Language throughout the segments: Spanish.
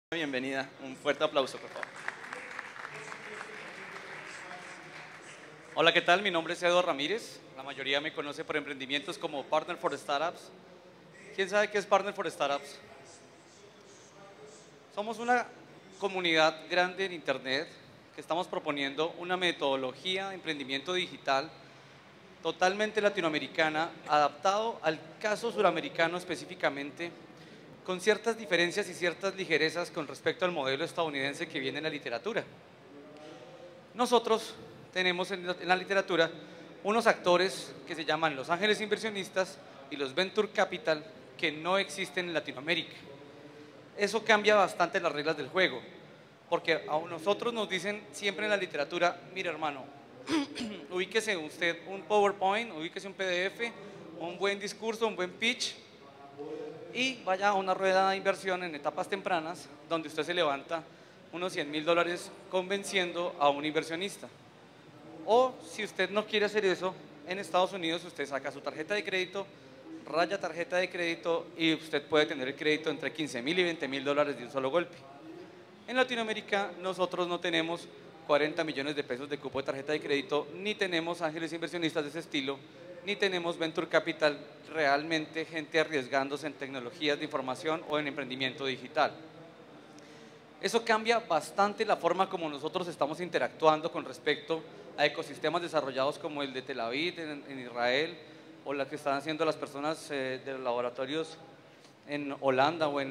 Bienvenida, un fuerte aplauso, por favor. Hola, ¿qué tal? Mi nombre es Eduardo Ramírez. La mayoría me conoce por emprendimientos como Partner for Startups. ¿Quién sabe qué es Partner for Startups? Somos una comunidad grande en Internet que estamos proponiendo una metodología de emprendimiento digital totalmente latinoamericana, adaptado al caso suramericano específicamente, con ciertas diferencias y ciertas ligerezas con respecto al modelo estadounidense que viene en la literatura. Nosotros tenemos en la literatura unos actores que se llaman los ángeles inversionistas y los venture capital que no existen en Latinoamérica. Eso cambia bastante las reglas del juego, porque a nosotros nos dicen siempre en la literatura: mire, hermano, ubíquese usted un PowerPoint, ubíquese un PDF, un buen discurso, un buen pitch, y vaya a una rueda de inversión en etapas tempranas donde usted se levanta unos $100,000 convenciendo a un inversionista. O si usted no quiere hacer eso, en Estados Unidos usted saca su tarjeta de crédito, raya tarjeta de crédito y usted puede tener el crédito entre $15,000 y $20,000 de un solo golpe. En Latinoamérica nosotros no tenemos 40 millones de pesos de cupo de tarjeta de crédito, ni tenemos ángeles inversionistas de ese estilo, ni tenemos venture capital, realmente gente arriesgándose en tecnologías de información o en emprendimiento digital. Eso cambia bastante la forma como nosotros estamos interactuando con respecto a ecosistemas desarrollados como el de Tel Aviv en Israel, o la que están haciendo las personas de los laboratorios en Holanda o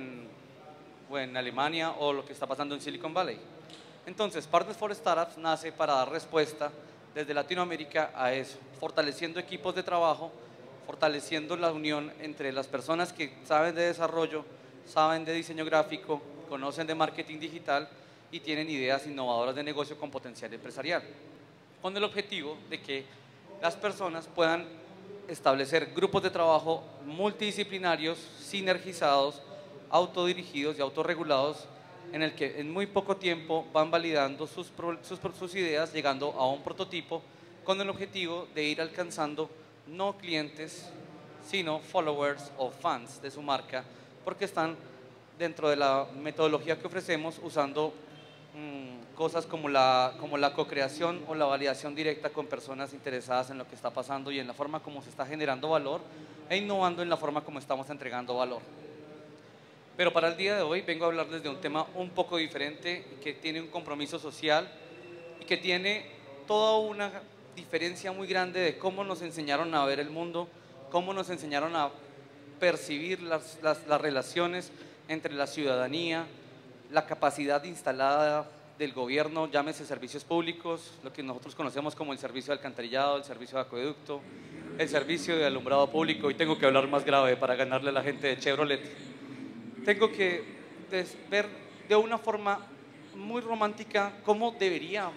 en Alemania, o lo que está pasando en Silicon Valley. Entonces, Partners for Startups nace para dar respuesta desde Latinoamérica a eso, fortaleciendo equipos de trabajo, fortaleciendo la unión entre las personas que saben de desarrollo, saben de diseño gráfico, conocen de marketing digital y tienen ideas innovadoras de negocio con potencial empresarial, con el objetivo de que las personas puedan establecer grupos de trabajo multidisciplinarios, sinergizados, autodirigidos y autorregulados, en el que en muy poco tiempo van validando sus ideas, llegando a un prototipo con el objetivo de ir alcanzando no clientes, sino followers o fans de su marca, porque están dentro de la metodología que ofrecemos usando cosas como la co-creación o la validación directa con personas interesadas en lo que está pasando y en la forma como se está generando valor, e innovando en la forma como estamos entregando valor. Pero para el día de hoy vengo a hablarles de un tema un poco diferente, que tiene un compromiso social y que tiene toda una diferencia muy grande de cómo nos enseñaron a ver el mundo, cómo nos enseñaron a percibir las relaciones entre la ciudadanía, la capacidad instalada del gobierno, llámese servicios públicos, lo que nosotros conocemos como el servicio de alcantarillado, el servicio de acueducto, el servicio de alumbrado público. Y tengo que hablar más grave para ganarle a la gente de Chevrolet. Tengo que ver de una forma muy romántica cómo debería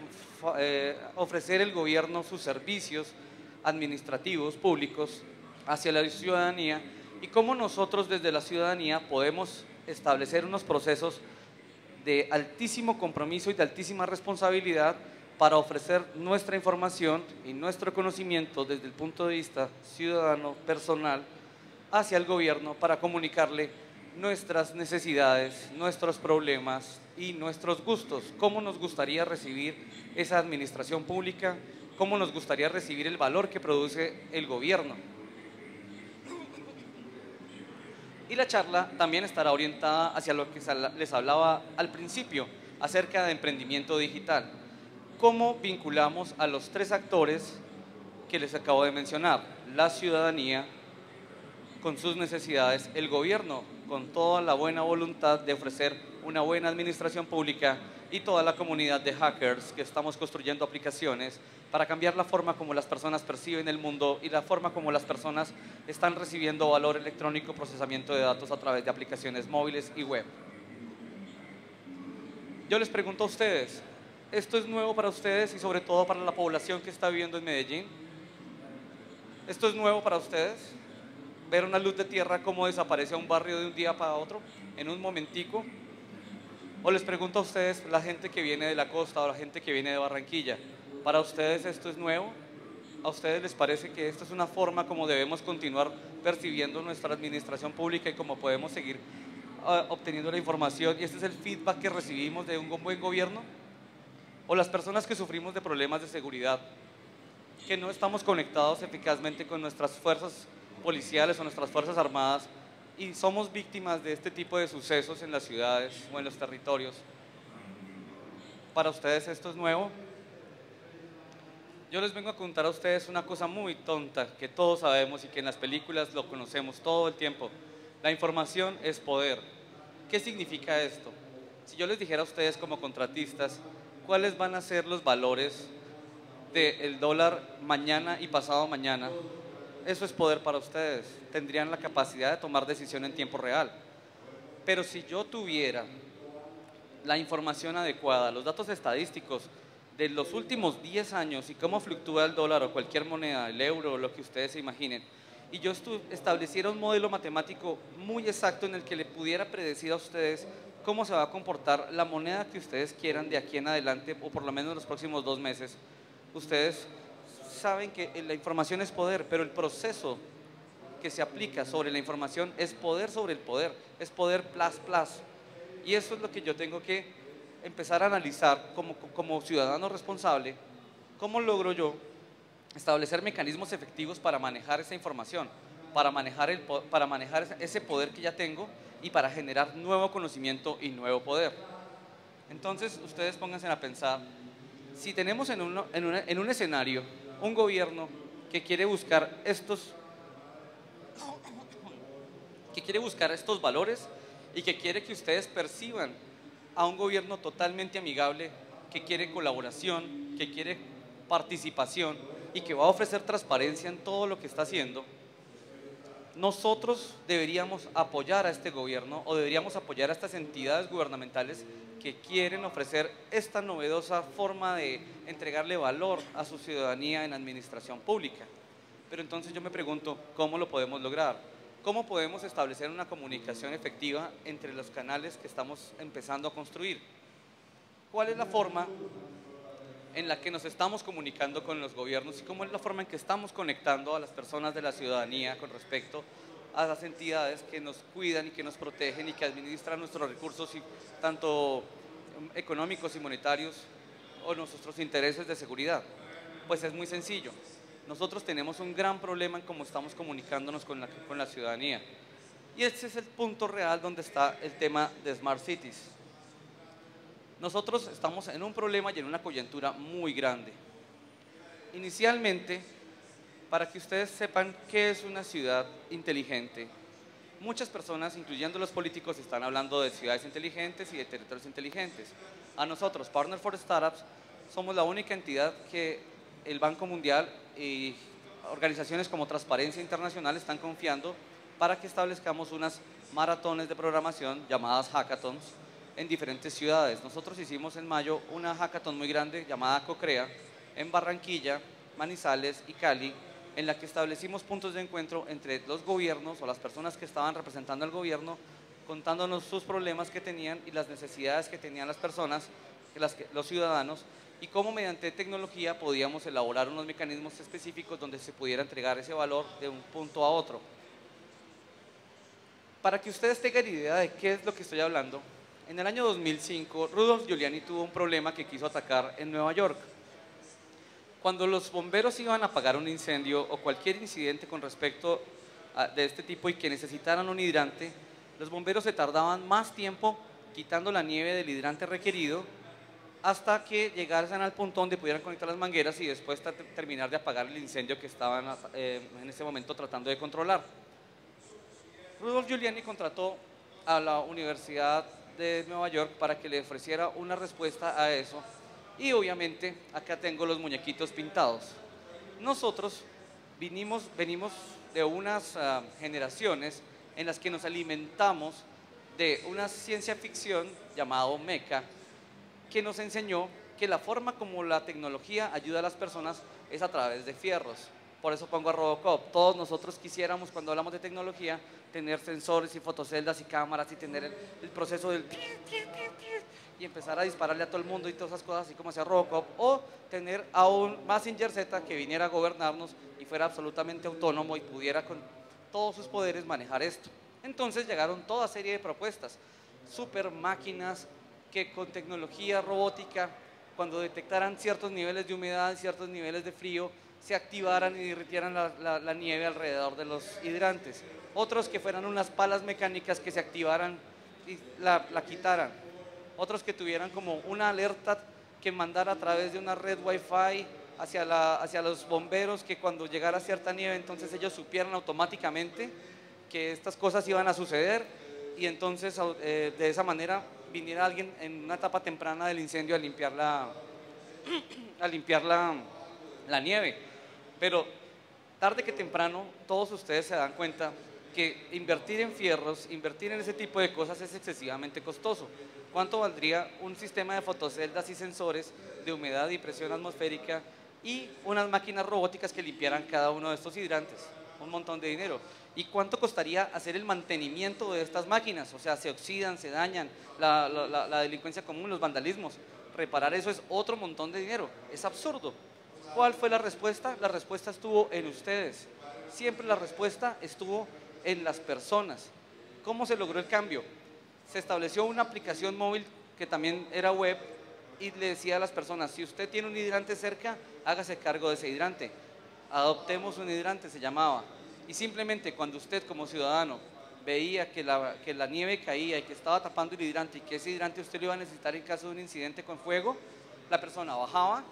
ofrecer el gobierno sus servicios administrativos públicos hacia la ciudadanía, y cómo nosotros desde la ciudadanía podemos establecer unos procesos de altísimo compromiso y de altísima responsabilidad para ofrecer nuestra información y nuestro conocimiento desde el punto de vista ciudadano, personal, hacia el gobierno, para comunicarle nuestras necesidades, nuestros problemas y nuestros gustos. Cómo nos gustaría recibir esa administración pública, cómo nos gustaría recibir el valor que produce el gobierno. Y la charla también estará orientada hacia lo que les hablaba al principio, acerca de emprendimiento digital. Cómo vinculamos a los tres actores que les acabo de mencionar: la ciudadanía con sus necesidades, el gobierno con toda la buena voluntad de ofrecer una buena administración pública, y toda la comunidad de hackers que estamos construyendo aplicaciones para cambiar la forma como las personas perciben el mundo y la forma como las personas están recibiendo valor electrónico, procesamiento de datos a través de aplicaciones móviles y web. Yo les pregunto a ustedes, ¿esto es nuevo para ustedes y sobre todo para la población que está viviendo en Medellín? ¿Esto es nuevo para ustedes? Ver una luz de tierra cómo desaparece a un barrio de un día para otro, en un momentico. O les pregunto a ustedes, la gente que viene de la costa o la gente que viene de Barranquilla, ¿para ustedes esto es nuevo? ¿A ustedes les parece que esto es una forma como debemos continuar percibiendo nuestra administración pública y cómo podemos seguir obteniendo la información y este es el feedback que recibimos de un buen gobierno? ¿O las personas que sufrimos de problemas de seguridad, que no estamos conectados eficazmente con nuestras fuerzas policiales o nuestras fuerzas armadas y somos víctimas de este tipo de sucesos en las ciudades o en los territorios? ¿Para ustedes esto es nuevo? Yo les vengo a contar a ustedes una cosa muy tonta que todos sabemos y que en las películas lo conocemos todo el tiempo. La información es poder. ¿Qué significa esto? Si yo les dijera a ustedes como contratistas, ¿cuáles van a ser los valores del dólar mañana y pasado mañana? Eso es poder para ustedes. Tendrían la capacidad de tomar decisión en tiempo real. Pero si yo tuviera la información adecuada, los datos estadísticos de los últimos 10 años y cómo fluctúa el dólar o cualquier moneda, el euro o lo que ustedes se imaginen, y yo estableciera un modelo matemático muy exacto en el que le pudiera predecir a ustedes cómo se va a comportar la moneda que ustedes quieran de aquí en adelante, o por lo menos en los próximos 2 meses, ustedes saben que la información es poder, pero el proceso que se aplica sobre la información es poder sobre el poder, es poder plus plus. Y eso es lo que yo tengo que empezar a analizar como ciudadano responsable. ¿Cómo logro yo establecer mecanismos efectivos para manejar esa información, para manejar ese poder que ya tengo y para generar nuevo conocimiento y nuevo poder? Entonces, ustedes pónganse a pensar, si tenemos en un escenario un gobierno que quiere buscar estos valores y que quiere que ustedes perciban a un gobierno totalmente amigable, que quiere colaboración, que quiere participación y que va a ofrecer transparencia en todo lo que está haciendo, nosotros deberíamos apoyar a este gobierno o deberíamos apoyar a estas entidades gubernamentales que quieren ofrecer esta novedosa forma de entregarle valor a su ciudadanía en administración pública. Pero entonces yo me pregunto, ¿cómo lo podemos lograr? ¿Cómo podemos establecer una comunicación efectiva entre los canales que estamos empezando a construir? ¿Cuál es la forma en la que nos estamos comunicando con los gobiernos y cómo es la forma en que estamos conectando a las personas de la ciudadanía con respecto a las entidades que nos cuidan y que nos protegen y que administran nuestros recursos, tanto económicos y monetarios, o nuestros intereses de seguridad? Pues es muy sencillo. Nosotros tenemos un gran problema en cómo estamos comunicándonos con la ciudadanía. Y ese es el punto real donde está el tema de Smart Cities. Nosotros estamos en un problema y en una coyuntura muy grande. Inicialmente, para que ustedes sepan qué es una ciudad inteligente, muchas personas, incluyendo los políticos, están hablando de ciudades inteligentes y de territorios inteligentes. A nosotros, Partner for Startups, somos la única entidad que el Banco Mundial y organizaciones como Transparencia Internacional están confiando para que establezcamos unas maratones de programación llamadas hackathons en diferentes ciudades. Nosotros hicimos en mayo una hackathon muy grande llamada CoCrea en Barranquilla, Manizales y Cali, en la que establecimos puntos de encuentro entre los gobiernos o las personas que estaban representando al gobierno, contándonos sus problemas que tenían y las necesidades que tenían las personas, los ciudadanos, y cómo mediante tecnología podíamos elaborar unos mecanismos específicos donde se pudiera entregar ese valor de un punto a otro. Para que ustedes tengan idea de qué es lo que estoy hablando, en el año 2005 Rudolph Giuliani tuvo un problema que quiso atacar en Nueva York. Cuando los bomberos iban a apagar un incendio o cualquier incidente con respecto de este tipo y que necesitaran un hidrante, los bomberos se tardaban más tiempo quitando la nieve del hidrante requerido hasta que llegaran al punto donde pudieran conectar las mangueras y después terminar de apagar el incendio que estaban en ese momento tratando de controlar. Rudolph Giuliani contrató a la Universidad de Nueva York para que le ofreciera una respuesta a eso, y obviamente acá tengo los muñequitos pintados. Nosotros venimos de unas generaciones en las que nos alimentamos de una ciencia ficción llamada Mecha, que nos enseñó que la forma como la tecnología ayuda a las personas es a través de fierros. Por eso pongo a Robocop. Todos nosotros quisiéramos, cuando hablamos de tecnología, tener sensores y fotoceldas y cámaras y tener el proceso del y empezar a dispararle a todo el mundo y todas esas cosas, así como hacía Robocop, o tener a un Mazinger Z que viniera a gobernarnos y fuera absolutamente autónomo y pudiera con todos sus poderes manejar esto. Entonces llegaron toda serie de propuestas, super máquinas que con tecnología robótica, cuando detectaran ciertos niveles de humedad, ciertos niveles de frío, se activaran y derritieran la nieve alrededor de los hidrantes. Otros que fueran unas palas mecánicas que se activaran y la quitaran. Otros que tuvieran como una alerta que mandara a través de una red Wi-Fi hacia los bomberos, que cuando llegara cierta nieve entonces ellos supieran automáticamente que estas cosas iban a suceder y entonces de esa manera viniera alguien en una etapa temprana del incendio a limpiar la nieve. Pero tarde que temprano todos ustedes se dan cuenta que invertir en fierros, invertir en ese tipo de cosas es excesivamente costoso. ¿Cuánto valdría un sistema de fotoceldas y sensores de humedad y presión atmosférica y unas máquinas robóticas que limpiaran cada uno de estos hidrantes? Un montón de dinero. ¿Y cuánto costaría hacer el mantenimiento de estas máquinas? O sea, se oxidan, se dañan, la delincuencia común, los vandalismos. Reparar eso es otro montón de dinero. Es absurdo. ¿Cuál fue la respuesta? La respuesta estuvo en ustedes. Siempre la respuesta estuvo en las personas. ¿Cómo se logró el cambio? Se estableció una aplicación móvil que también era web y le decía a las personas, si usted tiene un hidrante cerca, hágase cargo de ese hidrante. Adoptemos un hidrante, se llamaba. Y simplemente cuando usted como ciudadano veía que la nieve caía y que estaba tapando el hidrante y que ese hidrante usted lo iba a necesitar en caso de un incidente con fuego, la persona bajaba,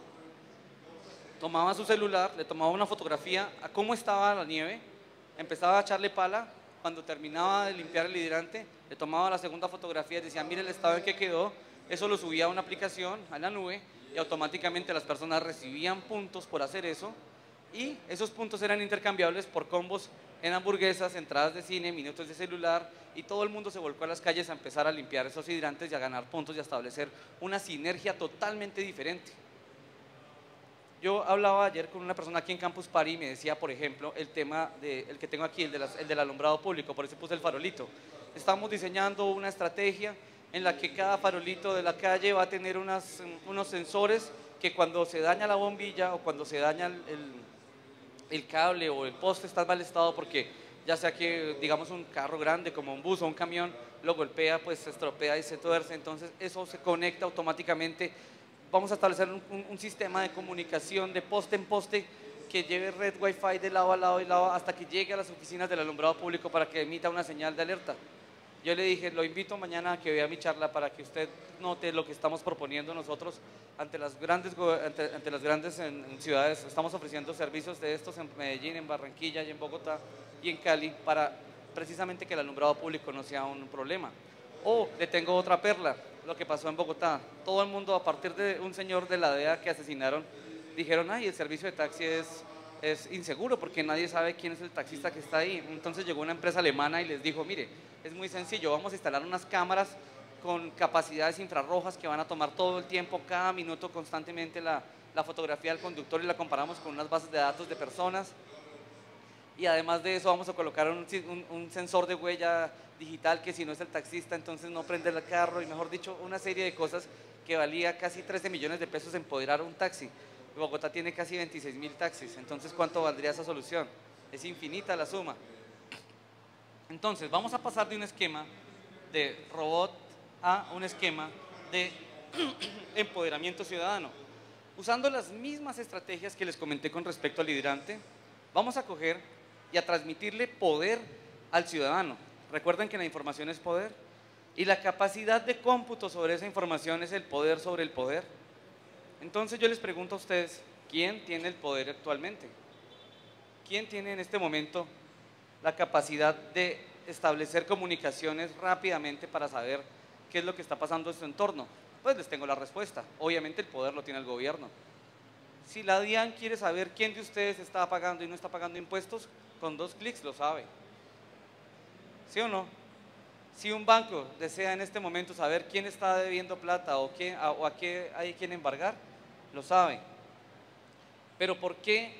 tomaba su celular, le tomaba una fotografía a cómo estaba la nieve, empezaba a echarle pala, cuando terminaba de limpiar el hidrante, le tomaba la segunda fotografía y decía, mire el estado en que quedó, eso lo subía a una aplicación, a la nube, y automáticamente las personas recibían puntos por hacer eso, y esos puntos eran intercambiables por combos en hamburguesas, entradas de cine, minutos de celular, y todo el mundo se volcó a las calles a empezar a limpiar esos hidrantes y a ganar puntos y a establecer una sinergia totalmente diferente. Yo hablaba ayer con una persona aquí en Campus Party y me decía, por ejemplo, el tema el que tengo aquí, el del alumbrado público, por eso puse el farolito. Estamos diseñando una estrategia en la que cada farolito de la calle va a tener unos sensores que cuando se daña la bombilla o cuando se daña el cable o el poste está en mal estado porque ya sea que digamos un carro grande como un bus o un camión lo golpea, pues se estropea y se tuerce, entonces eso se conecta automáticamente. Vamos a establecer un sistema de comunicación de poste en poste que lleve red Wi-Fi de lado a lado y lado hasta que llegue a las oficinas del alumbrado público para que emita una señal de alerta. Yo le dije, lo invito mañana a que vea mi charla para que usted note lo que estamos proponiendo nosotros ante las grandes ciudades. Estamos ofreciendo servicios de estos en Medellín, en Barranquilla y en Bogotá y en Cali para precisamente que el alumbrado público no sea un problema. Le tengo otra perla, lo que pasó en Bogotá. Todo el mundo, a partir de un señor de la DEA que asesinaron, dijeron, ay, el servicio de taxi es inseguro porque nadie sabe quién es el taxista que está ahí. Entonces llegó una empresa alemana y les dijo, mire, es muy sencillo, vamos a instalar unas cámaras con capacidades infrarrojas que van a tomar todo el tiempo, cada minuto, constantemente la fotografía del conductor y la comparamos con unas bases de datos de personas. Y además de eso vamos a colocar un sensor de huella digital que si no es el taxista entonces no prende el carro y mejor dicho una serie de cosas que valía casi 13 millones de pesos empoderar un taxi. Bogotá tiene casi 26.000 taxis, entonces ¿cuánto valdría esa solución? Es infinita la suma. Entonces vamos a pasar de un esquema de robot a un esquema de empoderamiento ciudadano. Usando las mismas estrategias que les comenté con respecto al hidrante, vamos a coger y a transmitirle poder al ciudadano. Recuerden que la información es poder y la capacidad de cómputo sobre esa información es el poder sobre el poder. Entonces yo les pregunto a ustedes, ¿quién tiene el poder actualmente? ¿Quién tiene en este momento la capacidad de establecer comunicaciones rápidamente para saber qué es lo que está pasando en su entorno? Pues les tengo la respuesta. Obviamente el poder lo tiene el gobierno. Si la DIAN quiere saber quién de ustedes está pagando y no está pagando impuestos, con 2 clics lo sabe. ¿Sí o no? Si un banco desea en este momento saber quién está debiendo plata o a qué hay quien embargar, lo sabe. Pero ¿por qué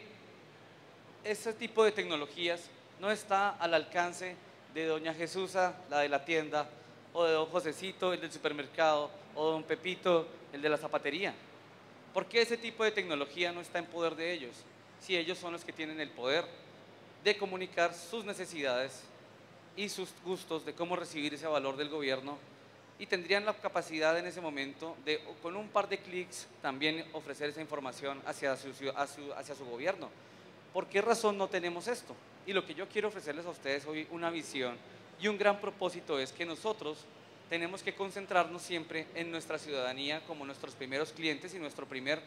ese tipo de tecnologías no está al alcance de doña Jesusa, la de la tienda, o de don Josecito, el del supermercado, o don Pepito, el de la zapatería? ¿Por qué ese tipo de tecnología no está en poder de ellos? Si ellos son los que tienen el poder de comunicar sus necesidades y sus gustos de cómo recibir ese valor del gobierno, y tendrían la capacidad en ese momento de, con un par de clics, también ofrecer esa información hacia su gobierno. ¿Por qué razón no tenemos esto? Y lo que yo quiero ofrecerles a ustedes hoy, una visión y un gran propósito, es que nosotros tenemos que concentrarnos siempre en nuestra ciudadanía como nuestros primeros clientes y nuestro primer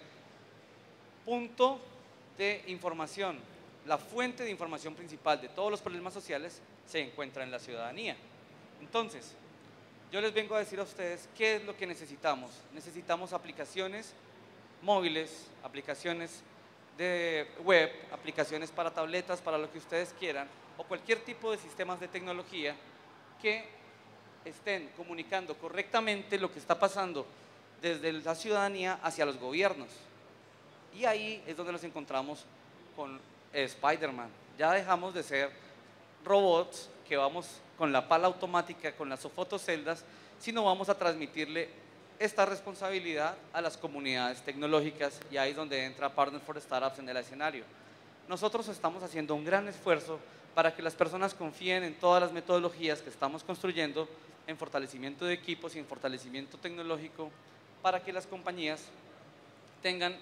punto de información. La fuente de información principal de todos los problemas sociales se encuentra en la ciudadanía. Entonces, yo les vengo a decir a ustedes qué es lo que necesitamos. Necesitamos aplicaciones móviles, aplicaciones de web, aplicaciones para tabletas, para lo que ustedes quieran, o cualquier tipo de sistemas de tecnología que estén comunicando correctamente lo que está pasando desde la ciudadanía hacia los gobiernos. Y ahí es donde nos encontramos con Spider-Man. Ya dejamos de ser robots que vamos con la pala automática, con las fotoceldas, sino vamos a transmitirle esta responsabilidad a las comunidades tecnológicas, y ahí es donde entra Partners for Startups en el escenario. Nosotros estamos haciendo un gran esfuerzo para que las personas confíen en todas las metodologías que estamos construyendo en fortalecimiento de equipos y en fortalecimiento tecnológico, para que las compañías tengan,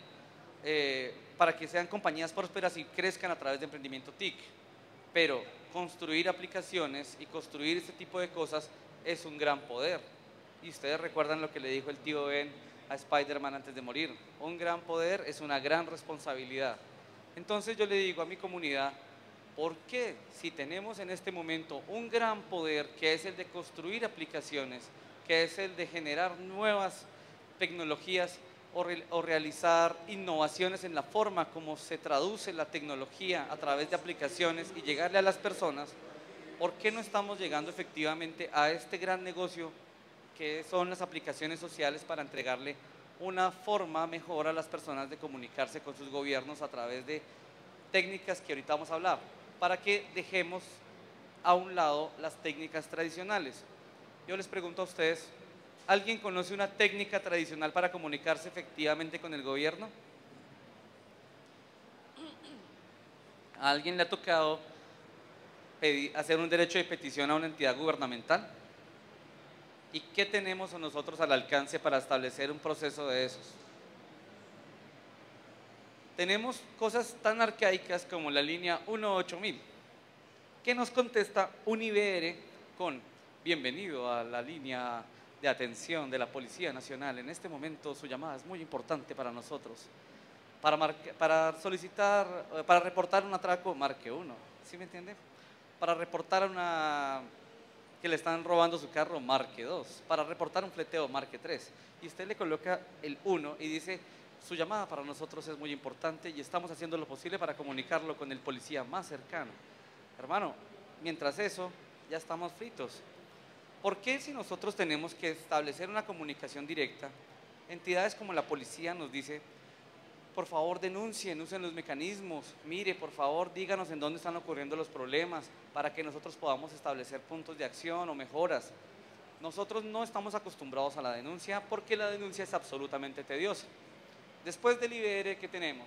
para que sean compañías prósperas y crezcan a través de emprendimiento TIC. Pero construir aplicaciones y construir este tipo de cosas es un gran poder. Y ustedes recuerdan lo que le dijo el tío Ben a Spider-Man antes de morir: un gran poder es una gran responsabilidad. Entonces yo le digo a mi comunidad, ¿por qué, si tenemos en este momento un gran poder, que es el de construir aplicaciones, que es el de generar nuevas tecnologías o realizar innovaciones en la forma como se traduce la tecnología a través de aplicaciones y llegarle a las personas, ¿por qué no estamos llegando efectivamente a este gran negocio que son las aplicaciones sociales, para entregarle una forma mejor a las personas de comunicarse con sus gobiernos a través de técnicas que ahorita vamos a hablar, para que dejemos a un lado las técnicas tradicionales? Yo les pregunto a ustedes, ¿alguien conoce una técnica tradicional para comunicarse efectivamente con el gobierno? ¿A alguien le ha tocado hacer un derecho de petición a una entidad gubernamental? ¿Y qué tenemos nosotros al alcance para establecer un proceso de esos? Tenemos cosas tan arcaicas como la línea 18000, que nos contesta un IBR con: bienvenido a la línea de atención de la Policía Nacional. En este momento su llamada es muy importante para nosotros. Para solicitar, para reportar un atraco, marque 1. ¿Sí me entiende? Para reportar que le están robando su carro, marque 2. Para reportar un fleteo, marque 3. Y usted le coloca el 1 y dice: su llamada para nosotros es muy importante y estamos haciendo lo posible para comunicarlo con el policía más cercano. Hermano, mientras eso, ya estamos fritos. ¿Por qué, si nosotros tenemos que establecer una comunicación directa, entidades como la policía nos dice: por favor denuncien, usen los mecanismos, mire, por favor díganos en dónde están ocurriendo los problemas, para que nosotros podamos establecer puntos de acción o mejoras? Nosotros no estamos acostumbrados a la denuncia, porque la denuncia es absolutamente tediosa. Después del IBR, ¿qué tenemos?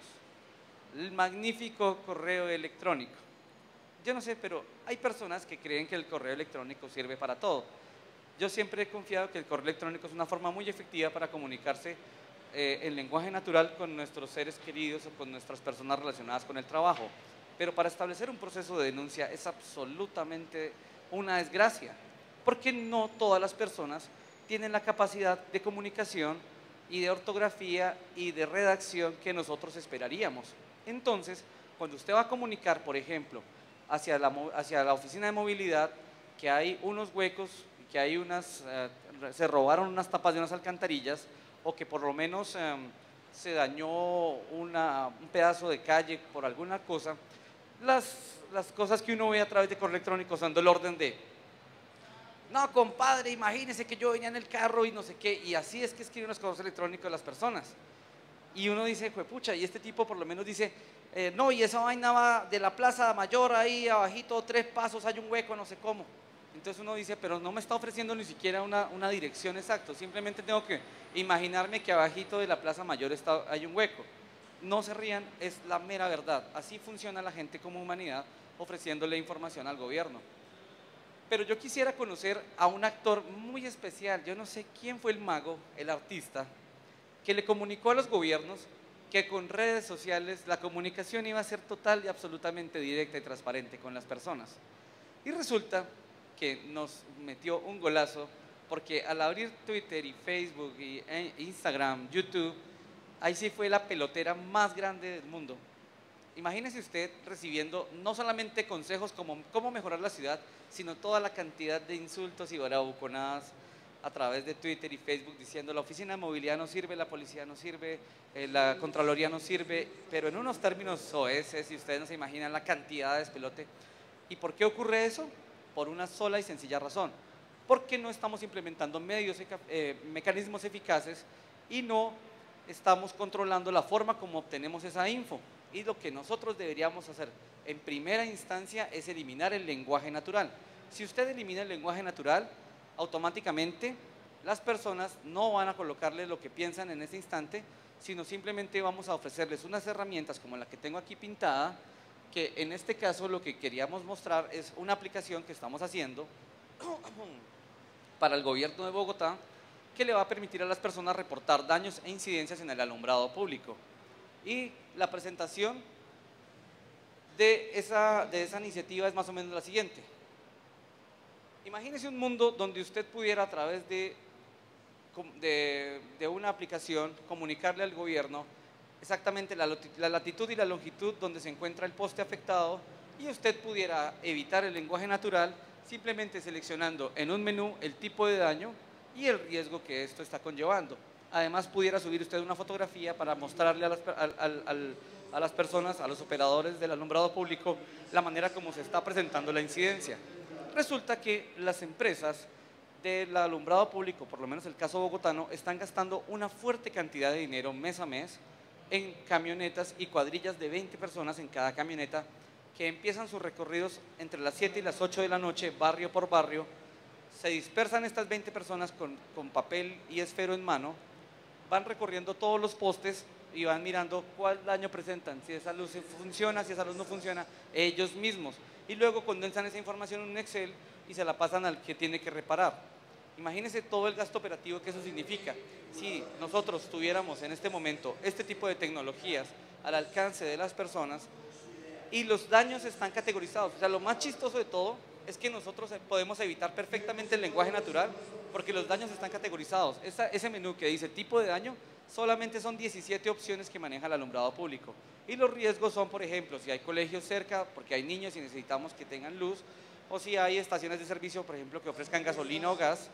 El magnífico correo electrónico. Yo no sé, pero hay personas que creen que el correo electrónico sirve para todo. Yo siempre he confiado que el correo electrónico es una forma muy efectiva para comunicarse en lenguaje natural con nuestros seres queridos o con nuestras personas relacionadas con el trabajo. Pero para establecer un proceso de denuncia es absolutamente una desgracia, porque no todas las personas tienen la capacidad de comunicación y de ortografía y de redacción que nosotros esperaríamos. Entonces, cuando usted va a comunicar, por ejemplo, hacia la oficina de movilidad, que hay unos huecos, que hay se robaron unas tapas de unas alcantarillas, o que por lo menos se dañó un pedazo de calle por alguna cosa, las cosas que uno ve a través de correo electrónico son del orden de: no, compadre, imagínese que yo venía en el carro y no sé qué. Y así es que escriben los correos electrónicos de las personas. Y uno dice: juepucha, y este tipo por lo menos dice: no, y esa vaina va de la Plaza Mayor, ahí abajito, 3 pasos, hay un hueco, no sé cómo. Entonces uno dice: pero no me está ofreciendo ni siquiera una dirección exacta, simplemente tengo que imaginarme que abajito de la Plaza Mayor hay un hueco. No se rían, es la mera verdad. Así funciona la gente como humanidad, ofreciéndole información al gobierno. Pero yo quisiera conocer a un actor muy especial. Yo no sé quién fue el mago, el artista, que le comunicó a los gobiernos que con redes sociales la comunicación iba a ser total y absolutamente directa y transparente con las personas. Y resulta que nos metió un golazo porque al abrir Twitter y Facebook y Instagram, YouTube, ahí sí fue la pelotera más grande del mundo. Imagínese usted recibiendo no solamente consejos como cómo mejorar la ciudad, sino toda la cantidad de insultos y bravuconadas a través de Twitter y Facebook diciendo la oficina de movilidad no sirve, la policía no sirve, la Contraloría no sirve, pero en unos términos soeces, si ustedes no se imaginan la cantidad de despelote. ¿Y por qué ocurre eso? Por una sola y sencilla razón. Porque no estamos implementando mecanismos eficaces y no estamos controlando la forma como obtenemos esa info. Y lo que nosotros deberíamos hacer en primera instancia es eliminar el lenguaje natural. Si usted elimina el lenguaje natural, automáticamente las personas no van a colocarle lo que piensan en ese instante, sino simplemente vamos a ofrecerles unas herramientas como la que tengo aquí pintada, que en este caso lo que queríamos mostrar es una aplicación que estamos haciendo para el gobierno de Bogotá, que le va a permitir a las personas reportar daños e incidencias en el alumbrado público. Y la presentación de esa iniciativa es más o menos la siguiente. Imagínese un mundo donde usted pudiera a través de una aplicación comunicarle al gobierno exactamente la latitud y la longitud donde se encuentra el poste afectado y usted pudiera evitar el lenguaje natural simplemente seleccionando en un menú el tipo de daño y el riesgo que esto está conllevando. Además pudiera subir usted una fotografía para mostrarle a las personas, a los operadores del alumbrado público, la manera como se está presentando la incidencia. Resulta que las empresas del alumbrado público, por lo menos el caso bogotano, están gastando una fuerte cantidad de dinero mes a mes en camionetas y cuadrillas de 20 personas en cada camioneta que empiezan sus recorridos entre las 7 y las 8 de la noche, barrio por barrio. Se dispersan estas 20 personas con papel y esfero en mano, van recorriendo todos los postes y van mirando cuál daño presentan, si esa luz funciona, si esa luz no funciona, ellos mismos. Y luego condensan esa información en un Excel y se la pasan al que tiene que reparar. Imagínense todo el gasto operativo que eso significa. Si nosotros tuviéramos en este momento este tipo de tecnologías al alcance de las personas y los daños están categorizados. O sea, lo más chistoso de todo es que nosotros podemos evitar perfectamente el lenguaje natural porque los daños están categorizados. Ese menú que dice tipo de daño, solamente son 17 opciones que maneja el alumbrado público. Y los riesgos son, por ejemplo, si hay colegios cerca, porque hay niños y necesitamos que tengan luz, o si hay estaciones de servicio, por ejemplo, que ofrezcan gasolina o gas,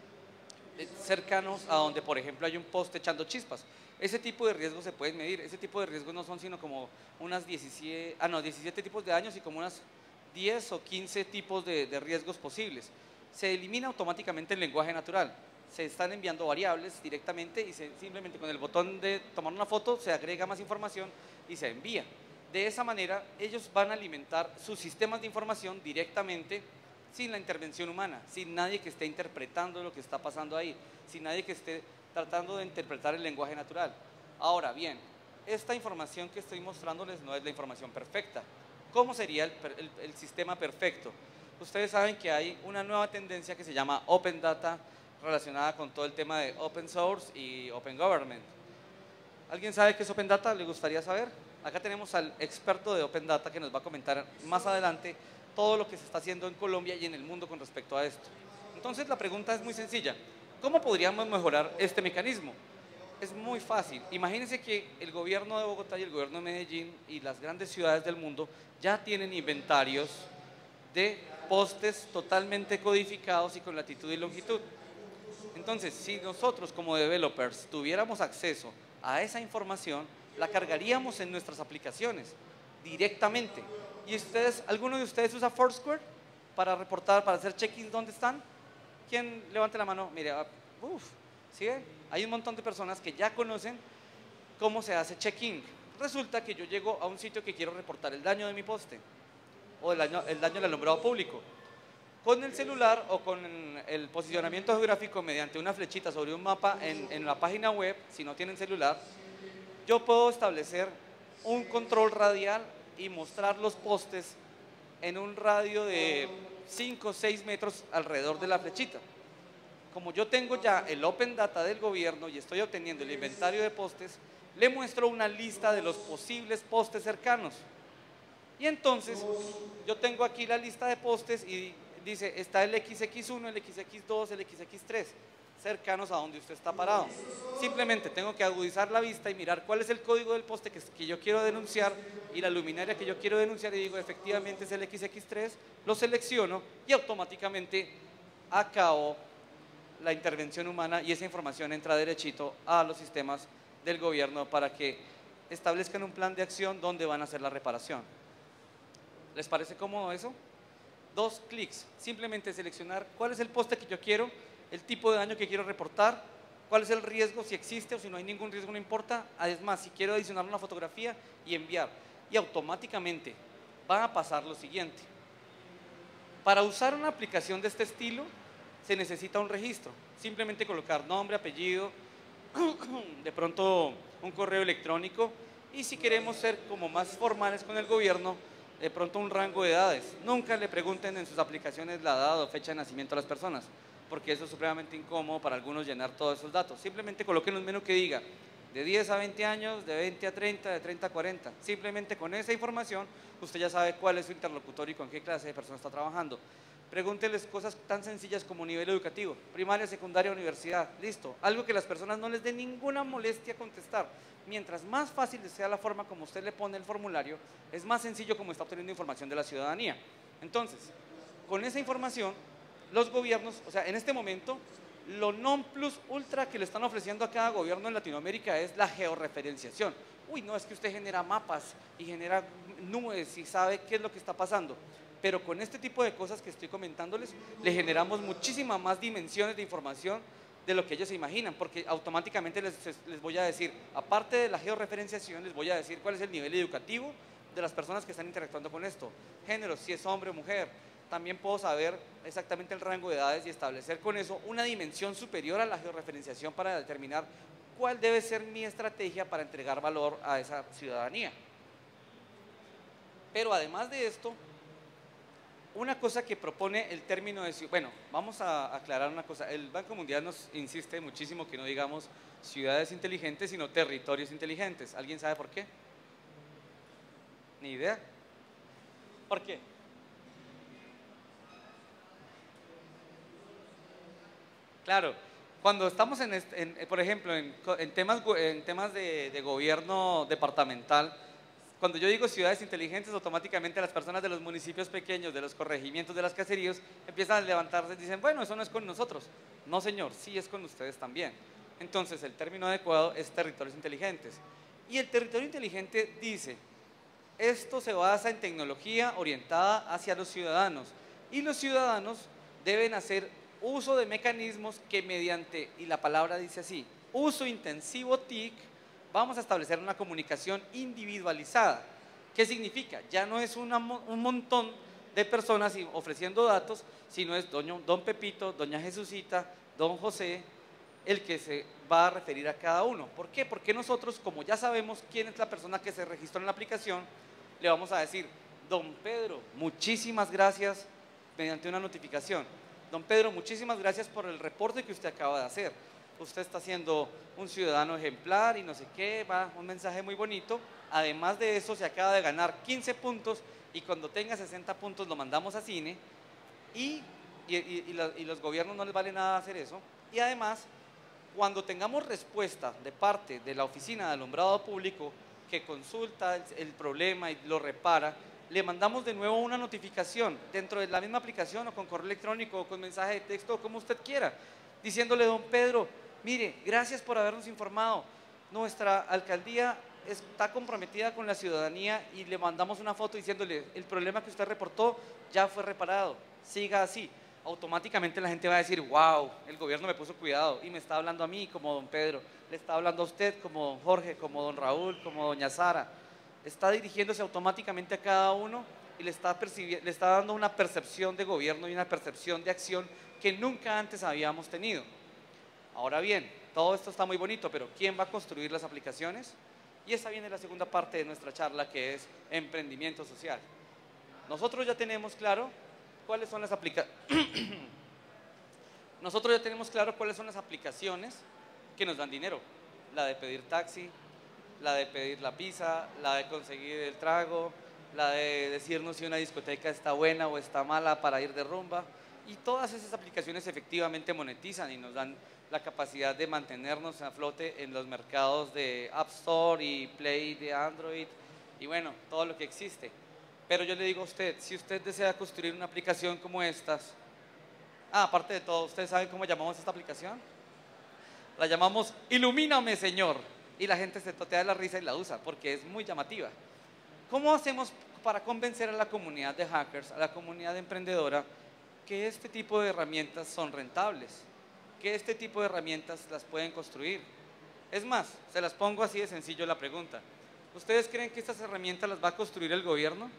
cercanos a donde, por ejemplo, hay un poste echando chispas. Ese tipo de riesgos se pueden medir. Ese tipo de riesgos no son sino como unas 17 tipos de daños y como unas 10 o 15 tipos de riesgos posibles. Se elimina automáticamente el lenguaje natural. Se están enviando variables directamente y simplemente con el botón de tomar una foto se agrega más información y se envía. De esa manera ellos van a alimentar sus sistemas de información directamente sin la intervención humana, sin nadie que esté interpretando lo que está pasando ahí, sin nadie que esté tratando de interpretar el lenguaje natural. Ahora bien, esta información que estoy mostrándoles no es la información perfecta. ¿Cómo sería el sistema perfecto? Ustedes saben que hay una nueva tendencia que se llama Open Data, relacionada con todo el tema de Open Source y Open Government. ¿Alguien sabe qué es Open Data? ¿Le gustaría saber? Acá tenemos al experto de Open Data que nos va a comentar más adelante todo lo que se está haciendo en Colombia y en el mundo con respecto a esto. Entonces la pregunta es muy sencilla. ¿Cómo podríamos mejorar este mecanismo? Es muy fácil. Imagínense que el gobierno de Bogotá y el gobierno de Medellín y las grandes ciudades del mundo ya tienen inventarios de postes totalmente codificados y con latitud y longitud. Entonces, si nosotros como developers tuviéramos acceso a esa información, la cargaríamos en nuestras aplicaciones directamente. ¿Y ustedes, alguno de ustedes usa Foursquare para reportar, para hacer check-in dónde están? ¿Quién levante la mano? Mire, ¿sí ven? Hay un montón de personas que ya conocen cómo se hace check-in. Resulta que yo llego a un sitio que quiero reportar el daño de mi poste o el daño del alumbrado público. Con el celular o con el posicionamiento geográfico mediante una flechita sobre un mapa en la página web, si no tienen celular, yo puedo establecer un control radial y mostrar los postes en un radio de 5 o 6 metros alrededor de la flechita. Como yo tengo ya el Open Data del gobierno y estoy obteniendo el inventario de postes, le muestro una lista de los posibles postes cercanos. Y entonces yo tengo aquí la lista de postes y dice, está el XX1, el XX2, el XX3, cercanos a donde usted está parado. Simplemente tengo que agudizar la vista y mirar cuál es el código del poste que yo quiero denunciar y la luminaria que yo quiero denunciar y digo, efectivamente es el XX3, lo selecciono y automáticamente acabo la intervención humana y esa información entra derechito a los sistemas del gobierno para que establezcan un plan de acción donde van a hacer la reparación. ¿Les parece cómodo eso? 2 clics, simplemente seleccionar cuál es el poste que yo quiero, el tipo de daño que quiero reportar, cuál es el riesgo, si existe o si no hay ningún riesgo no importa, además si quiero adicionar una fotografía y enviar, y automáticamente va a pasar lo siguiente. Para usar una aplicación de este estilo se necesita un registro, simplemente colocar nombre, apellido, de pronto un correo electrónico y si queremos ser como más formales con el gobierno, de pronto un rango de edades. Nunca le pregunten en sus aplicaciones la edad o fecha de nacimiento a las personas, porque eso es supremamente incómodo para algunos llenar todos esos datos. Simplemente coloquen un menú que diga de 10 a 20 años, de 20 a 30, de 30 a 40. Simplemente con esa información usted ya sabe cuál es su interlocutor y con qué clase de persona está trabajando. Pregúnteles cosas tan sencillas como nivel educativo, primaria, secundaria, universidad, listo. Algo que las personas no les dé ninguna molestia contestar. Mientras más fácil sea la forma como usted le pone el formulario, es más sencillo como está obteniendo información de la ciudadanía. Entonces, con esa información, los gobiernos, o sea, en este momento, lo non plus ultra que le están ofreciendo a cada gobierno en Latinoamérica es la georreferenciación. Uy, no, es que usted genera mapas y genera nubes y sabe qué es lo que está pasando. Pero con este tipo de cosas que estoy comentándoles, le generamos muchísimas más dimensiones de información de lo que ellos se imaginan, porque automáticamente les voy a decir, aparte de la georreferenciación, les voy a decir cuál es el nivel educativo de las personas que están interactuando con esto, género, si es hombre o mujer. También puedo saber exactamente el rango de edades y establecer con eso una dimensión superior a la georreferenciación para determinar cuál debe ser mi estrategia para entregar valor a esa ciudadanía. Pero además de esto, una cosa que propone el término de, bueno, vamos a aclarar una cosa, el Banco Mundial nos insiste muchísimo que no digamos ciudades inteligentes, sino territorios inteligentes. ¿Alguien sabe por qué? Ni idea. ¿Por qué? Claro, cuando estamos por ejemplo, en temas de gobierno departamental, cuando yo digo ciudades inteligentes, automáticamente las personas de los municipios pequeños, de los corregimientos, de las caseríos, empiezan a levantarse y dicen, bueno, eso no es con nosotros. No, señor, sí es con ustedes también. Entonces, el término adecuado es territorios inteligentes. Y el territorio inteligente dice, esto se basa en tecnología orientada hacia los ciudadanos. Y los ciudadanos deben hacer uso de mecanismos que mediante, y la palabra dice así, uso intensivo TIC, vamos a establecer una comunicación individualizada. ¿Qué significa? Ya no es un montón de personas ofreciendo datos, sino es don Pepito, doña Jesucita, don José, el que se va a referir a cada uno. ¿Por qué? Porque nosotros, como ya sabemos quién es la persona que se registró en la aplicación, le vamos a decir, don Pedro, muchísimas gracias, mediante una notificación. Don Pedro, muchísimas gracias por el reporte que usted acaba de hacer. Usted está siendo un ciudadano ejemplar y no sé qué, va un mensaje muy bonito. Además de eso, se acaba de ganar 15 puntos y cuando tenga 60 puntos lo mandamos a cine y los gobiernos no les vale nada hacer eso. Y además, cuando tengamos respuesta de parte de la Oficina de Alumbrado Público que consulta el problema y lo repara, le mandamos de nuevo una notificación dentro de la misma aplicación o con correo electrónico o con mensaje de texto o como usted quiera, diciéndole, don Pedro, mire, gracias por habernos informado, nuestra alcaldía está comprometida con la ciudadanía y le mandamos una foto diciéndole, el problema que usted reportó ya fue reparado, siga así. Automáticamente la gente va a decir, wow, el gobierno me puso cuidado y me está hablando a mí como don Pedro, le está hablando a usted como don Jorge, como don Raúl, como doña Sara, está dirigiéndose automáticamente a cada uno y le está dando una percepción de gobierno y una percepción de acción que nunca antes habíamos tenido. Ahora bien, todo esto está muy bonito, pero ¿quién va a construir las aplicaciones? Y esa viene la segunda parte de nuestra charla, que es emprendimiento social. Nosotros ya tenemos claro ¿Cuáles son las aplicaciones? Nosotros ya tenemos claro cuáles son las aplicaciones que nos dan dinero. La de pedir taxi, la de pedir la pizza, la de conseguir el trago, la de decirnos si una discoteca está buena o está mala para ir de rumba. Y todas esas aplicaciones efectivamente monetizan y nos dan la capacidad de mantenernos a flote en los mercados de App Store y Play de Android y bueno, todo lo que existe. Pero yo le digo a usted, si usted desea construir una aplicación como estas, aparte de todo, ¿ustedes saben cómo llamamos esta aplicación? La llamamos Ilumíname, Señor. Y la gente se totea de la risa y la usa porque es muy llamativa. ¿Cómo hacemos para convencer a la comunidad de hackers, a la comunidad emprendedora, que este tipo de herramientas son rentables? Que este tipo de herramientas las pueden construir. Es más, se las pongo así de sencillo la pregunta. ¿Ustedes creen que estas herramientas las va a construir el gobierno?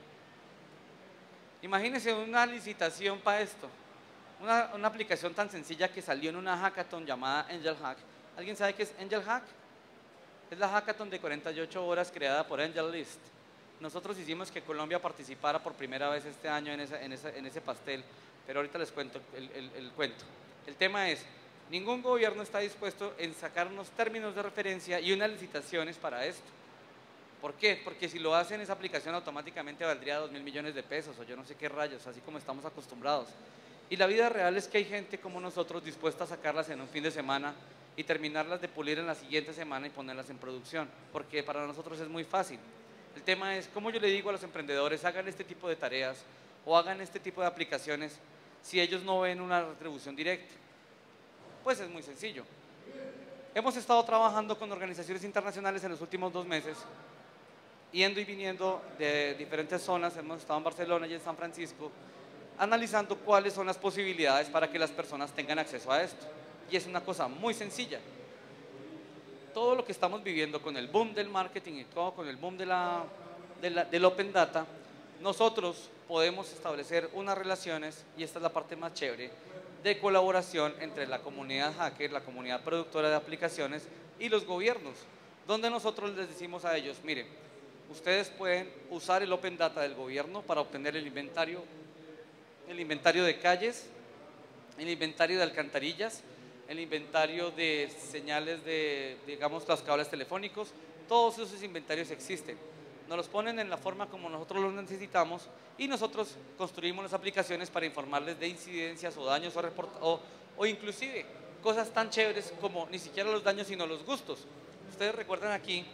Imagínense una licitación para esto. Una aplicación tan sencilla que salió en una hackathon llamada Angel Hack. ¿Alguien sabe qué es Angel Hack? Es la hackathon de 48 horas creada por Angel List. Nosotros hicimos que Colombia participara por primera vez este año en ese pastel, pero ahorita les cuento el cuento. El tema es, ningún gobierno está dispuesto en sacar unos términos de referencia y unas licitaciones para esto. ¿Por qué? Porque si lo hacen, esa aplicación automáticamente valdría 2.000 millones de pesos o yo no sé qué rayos, así como estamos acostumbrados. Y la vida real es que hay gente como nosotros dispuesta a sacarlas en un fin de semana y terminarlas de pulir en la siguiente semana y ponerlas en producción, porque para nosotros es muy fácil. El tema es, ¿cómo yo le digo a los emprendedores, hagan este tipo de tareas o hagan este tipo de aplicaciones si ellos no ven una retribución directa? Pues es muy sencillo. Hemos estado trabajando con organizaciones internacionales en los últimos 2 meses, yendo y viniendo de diferentes zonas. Hemos estado en Barcelona y en San Francisco, analizando cuáles son las posibilidades para que las personas tengan acceso a esto. Y es una cosa muy sencilla. Todo lo que estamos viviendo con el boom del marketing y todo con el boom del Open Data, nosotros podemos establecer unas relaciones, y esta es la parte más chévere, de colaboración entre la comunidad hacker, la comunidad productora de aplicaciones y los gobiernos, donde nosotros les decimos a ellos, miren, ustedes pueden usar el Open Data del gobierno para obtener el inventario de calles, el inventario de alcantarillas, el inventario de señales de, digamos, los cables telefónicos. Todos esos inventarios existen. Nos los ponen en la forma como nosotros los necesitamos y nosotros construimos las aplicaciones para informarles de incidencias o daños o inclusive cosas tan chéveres como ni siquiera los daños sino los gustos. Ustedes recuerdan aquí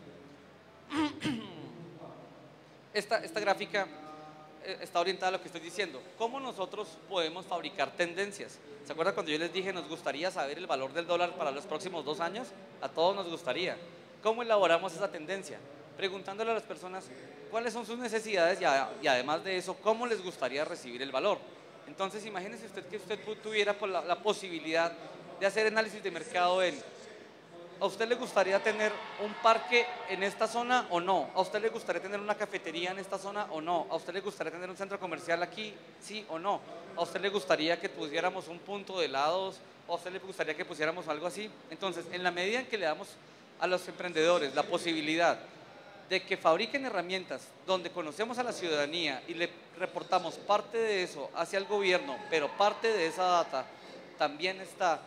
esta gráfica está orientada a lo que estoy diciendo. ¿Cómo nosotros podemos fabricar tendencias? ¿Se acuerdan cuando yo les dije nos gustaría saber el valor del dólar para los próximos 2 años? A todos nos gustaría. ¿Cómo elaboramos esa tendencia? Preguntándole a las personas cuáles son sus necesidades y además de eso, cómo les gustaría recibir el valor. Entonces, imagínese usted que usted tuviera la posibilidad de hacer análisis de mercado ¿a usted le gustaría tener un parque en esta zona o no? ¿A usted le gustaría tener una cafetería en esta zona o no? ¿A usted le gustaría tener un centro comercial aquí, sí o no? ¿A usted le gustaría que pusiéramos un punto de helados? ¿A usted le gustaría que pusiéramos algo así? Entonces, en la medida en que le damos a los emprendedores la posibilidad de que fabriquen herramientas donde conocemos a la ciudadanía y le reportamos parte de eso hacia el gobierno, pero parte de esa data también está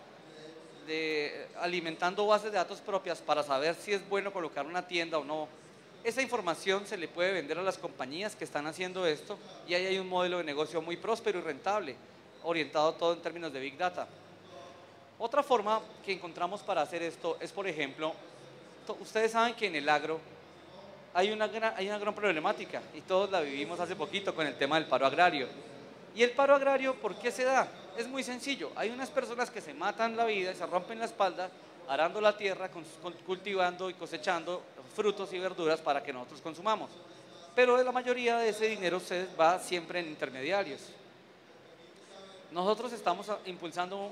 alimentando bases de datos propias para saber si es bueno colocar una tienda o no. Esa información se le puede vender a las compañías que están haciendo esto y ahí hay un modelo de negocio muy próspero y rentable, orientado todo en términos de Big Data. Otra forma que encontramos para hacer esto es, por ejemplo, ustedes saben que en el agro hay una gran problemática y todos la vivimos hace poquito con el tema del paro agrario. ¿Y el paro agrario por qué se da? Es muy sencillo. Hay unas personas que se matan la vida y se rompen la espalda arando la tierra, cultivando y cosechando frutos y verduras para que nosotros consumamos. Pero la mayoría de ese dinero se va siempre en intermediarios. Nosotros estamos impulsando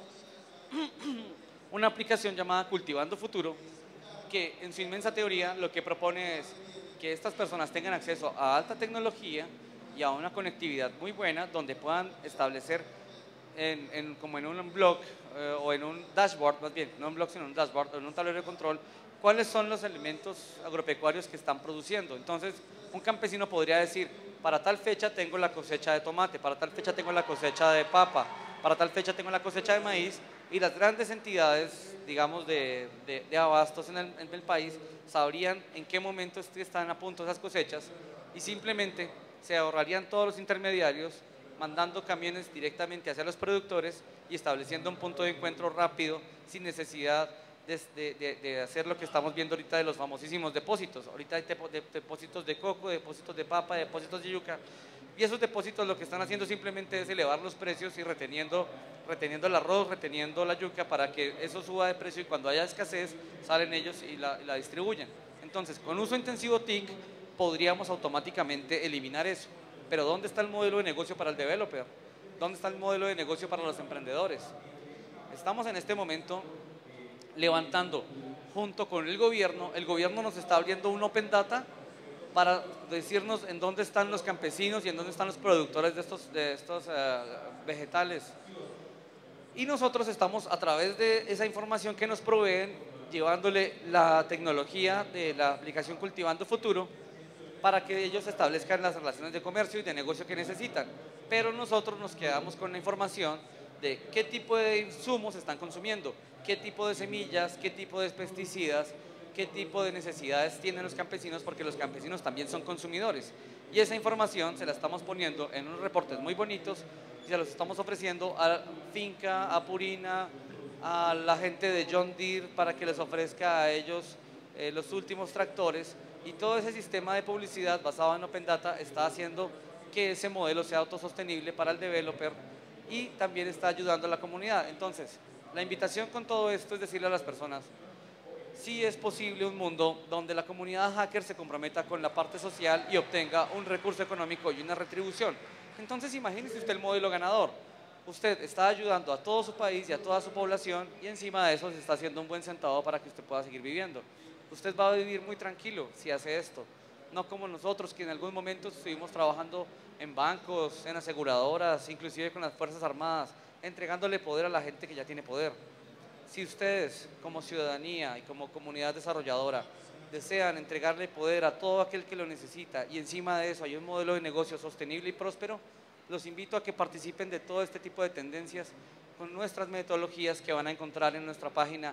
una aplicación llamada Cultivando Futuro, que en su inmensa teoría lo que propone es que estas personas tengan acceso a alta tecnología y a una conectividad muy buena donde puedan establecer como en un blog o en un dashboard, más bien, no un blog sino un dashboard o en un tablero de control, cuáles son los elementos agropecuarios que están produciendo. Entonces, un campesino podría decir, para tal fecha tengo la cosecha de tomate, para tal fecha tengo la cosecha de papa, para tal fecha tengo la cosecha de maíz, y las grandes entidades, digamos, de abastos en el país sabrían en qué momento están a punto esas cosechas y simplemente se ahorrarían todos los intermediarios, mandando camiones directamente hacia los productores y estableciendo un punto de encuentro rápido sin necesidad de hacer lo que estamos viendo ahorita de los famosísimos depósitos. Ahorita hay depósitos de coco, depósitos de papa, depósitos de yuca, y esos depósitos lo que están haciendo simplemente es elevar los precios y reteniendo el arroz, reteniendo la yuca para que eso suba de precio, y cuando haya escasez salen ellos y la distribuyen. Entonces, con uso intensivo TIC podríamos automáticamente eliminar eso. Pero ¿dónde está el modelo de negocio para el developer? ¿Dónde está el modelo de negocio para los emprendedores? Estamos en este momento levantando junto con el gobierno nos está abriendo un Open Data para decirnos en dónde están los campesinos y en dónde están los productores de estos vegetales. Y nosotros estamos, a través de esa información que nos proveen, llevándole la tecnología de la aplicación Cultivando Futuro para que ellos establezcan las relaciones de comercio y de negocio que necesitan. Pero nosotros nos quedamos con la información de qué tipo de insumos están consumiendo, qué tipo de semillas, qué tipo de pesticidas, qué tipo de necesidades tienen los campesinos, porque los campesinos también son consumidores. Y esa información se la estamos poniendo en unos reportes muy bonitos y se los estamos ofreciendo a Finca, a Purina, a la gente de John Deere para que les ofrezca a ellos los últimos tractores, y todo ese sistema de publicidad basado en Open Data está haciendo que ese modelo sea autosostenible para el developer y también está ayudando a la comunidad. Entonces, la invitación con todo esto es decirle a las personas, sí es posible un mundo donde la comunidad hacker se comprometa con la parte social y obtenga un recurso económico y una retribución. Entonces, imagínese usted el modelo ganador. Usted está ayudando a todo su país y a toda su población, y encima de eso se está haciendo un buen centavo para que usted pueda seguir viviendo. Usted va a vivir muy tranquilo si hace esto, no como nosotros, que en algún momento estuvimos trabajando en bancos, en aseguradoras, inclusive con las Fuerzas Armadas, entregándole poder a la gente que ya tiene poder. Si ustedes, como ciudadanía y como comunidad desarrolladora, desean entregarle poder a todo aquel que lo necesita, y encima de eso hay un modelo de negocio sostenible y próspero, los invito a que participen de todo este tipo de tendencias con nuestras metodologías que van a encontrar en nuestra página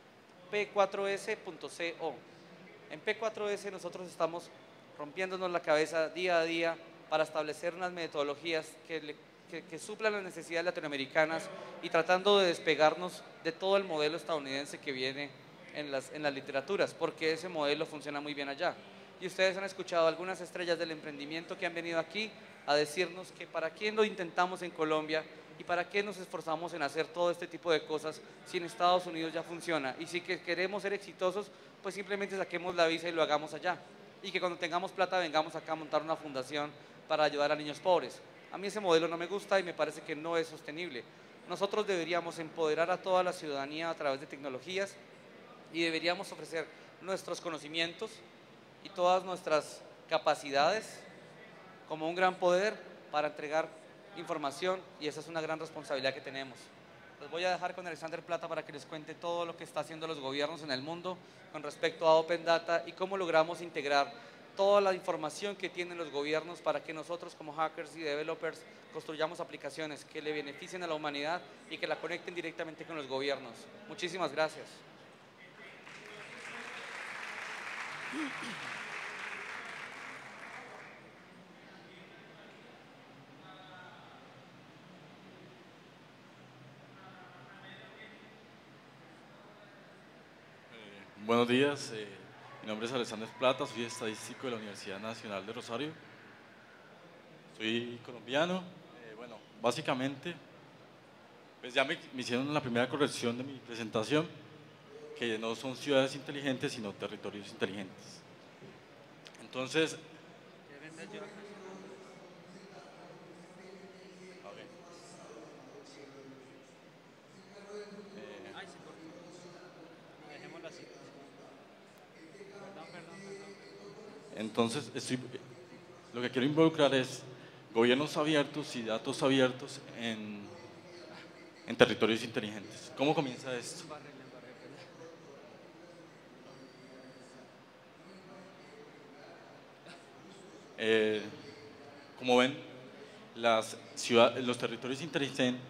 p4s.co. En P4S nosotros estamos rompiéndonos la cabeza día a día para establecer unas metodologías que suplan las necesidades latinoamericanas y tratando de despegarnos de todo el modelo estadounidense que viene en las literaturas, porque ese modelo funciona muy bien allá. Y ustedes han escuchado algunas estrellas del emprendimiento que han venido aquí a decirnos que para qué lo intentamos en Colombia y para qué nos esforzamos en hacer todo este tipo de cosas si en Estados Unidos ya funciona, y si queremos ser exitosos, pues simplemente saquemos la visa y lo hagamos allá, y que cuando tengamos plata vengamos acá a montar una fundación para ayudar a niños pobres. A mí ese modelo no me gusta y me parece que no es sostenible. Nosotros deberíamos empoderar a toda la ciudadanía a través de tecnologías y deberíamos ofrecer nuestros conocimientos y todas nuestras capacidades como un gran poder para entregar información, y esa es una gran responsabilidad que tenemos. Los voy a dejar con Alexander Plata para que les cuente todo lo que está haciendo los gobiernos en el mundo con respecto a Open Data y cómo logramos integrar toda la información que tienen los gobiernos para que nosotros como hackers y developers construyamos aplicaciones que le beneficien a la humanidad y que la conecten directamente con los gobiernos. Muchísimas gracias. Buenos días, mi nombre es Alexander Plata, soy estadístico de la Universidad Nacional de Rosario. Soy colombiano. Bueno, básicamente, pues ya me hicieron la primera corrección de mi presentación, que no son ciudades inteligentes, sino territorios inteligentes. Entonces, entonces lo que quiero involucrar es gobiernos abiertos y datos abiertos en territorios inteligentes. ¿Cómo comienza esto? como ven, los territorios inteligentes.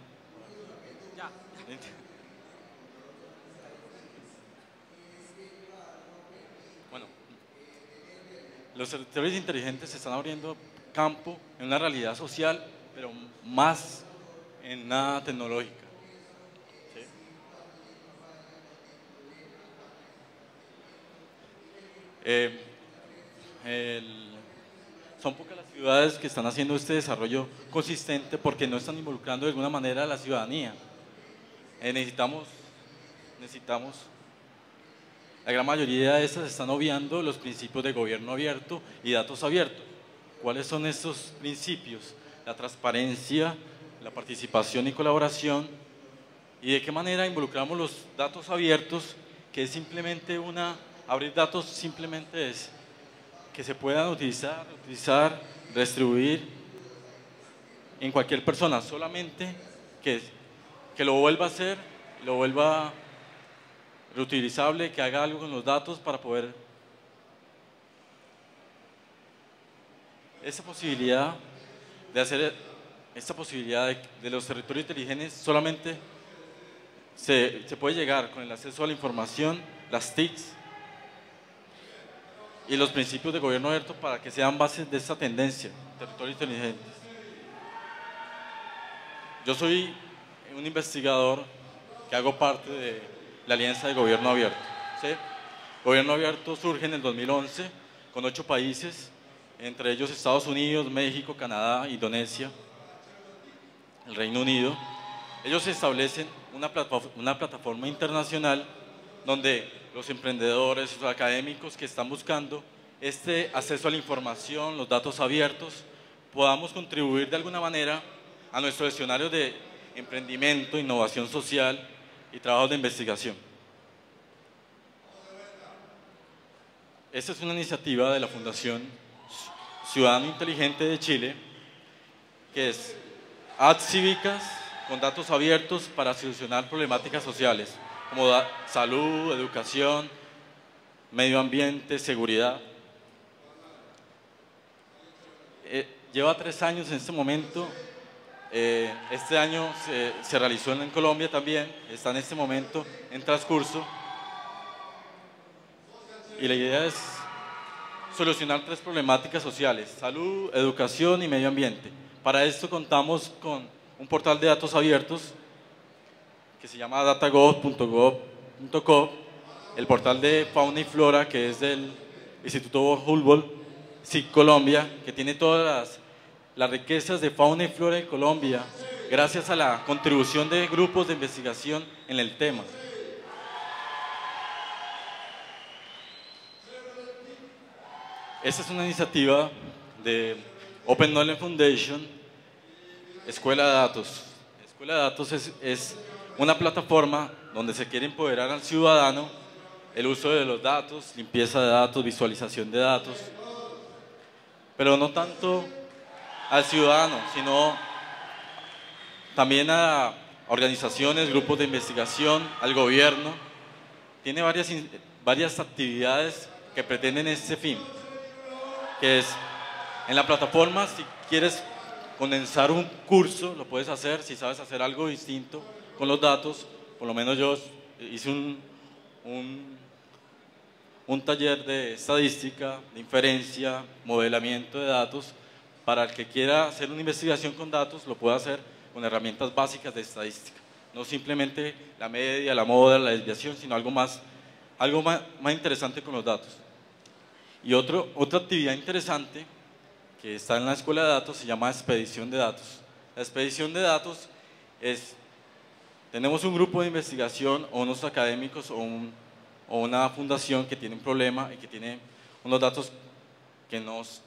Bueno, los territorios inteligentes se están abriendo campo en una realidad social, pero más en una tecnológica. ¿Sí? Son pocas las ciudades que están haciendo este desarrollo consistente porque no están involucrando de alguna manera a la ciudadanía. Necesitamos, la gran mayoría de estas están obviando los principios de gobierno abierto y datos abiertos. ¿Cuáles son estos principios? La transparencia, la participación y colaboración, y de qué manera involucramos los datos abiertos, que es simplemente abrir datos simplemente es que se puedan utilizar, distribuir en cualquier persona, solamente que lo vuelva a hacer, lo vuelva reutilizable, que haga algo con los datos para poder. Esa posibilidad de los territorios inteligentes solamente se puede llegar con el acceso a la información, las TICs y los principios de gobierno abierto para que sean bases de esta tendencia, territorios inteligentes. Yo soy un investigador que hago parte de la Alianza de Gobierno Abierto. ¿Sí? Gobierno Abierto surge en el 2011 con 8 países, entre ellos Estados Unidos, México, Canadá, Indonesia, el Reino Unido. Ellos establecen una plataforma internacional donde los emprendedores, los académicos que están buscando este acceso a la información, los datos abiertos, podamos contribuir de alguna manera a nuestro escenario de emprendimiento, innovación social y trabajo de investigación. Esta es una iniciativa de la Fundación Ciudadano Inteligente de Chile, que es apps cívicas con datos abiertos para solucionar problemáticas sociales, como salud, educación, medio ambiente, seguridad. Lleva 3 años en este momento. Este año se realizó en Colombia también, está en este momento en transcurso. Y la idea es solucionar 3 problemáticas sociales: salud, educación y medio ambiente. Para esto contamos con un portal de datos abiertos que se llama datagov.gov.co, el portal de fauna y flora, que es del Instituto Humboldt, SIC Colombia, que tiene todas las riquezas de fauna y flora de Colombia, gracias a la contribución de grupos de investigación en el tema. Esta es una iniciativa de Open Knowledge Foundation, Escuela de Datos. Escuela de Datos es una plataforma donde se quiere empoderar al ciudadano el uso de los datos, limpieza de datos, visualización de datos, pero no tanto al ciudadano, sino también a organizaciones, grupos de investigación, al gobierno. Tiene varias actividades que pretenden este fin, que es en la plataforma, si quieres condensar un curso, lo puedes hacer. Si sabes hacer algo distinto con los datos, por lo menos yo hice un taller de estadística, de inferencia, modelamiento de datos. Para el que quiera hacer una investigación con datos, lo puede hacer con herramientas básicas de estadística. No simplemente la media, la moda, la desviación, sino algo más interesante con los datos. Y otra actividad interesante que está en la Escuela de Datos se llama expedición de datos. La expedición de datos es, tenemos un grupo de investigación o unos académicos o una fundación que tiene un problema y que tiene unos datos que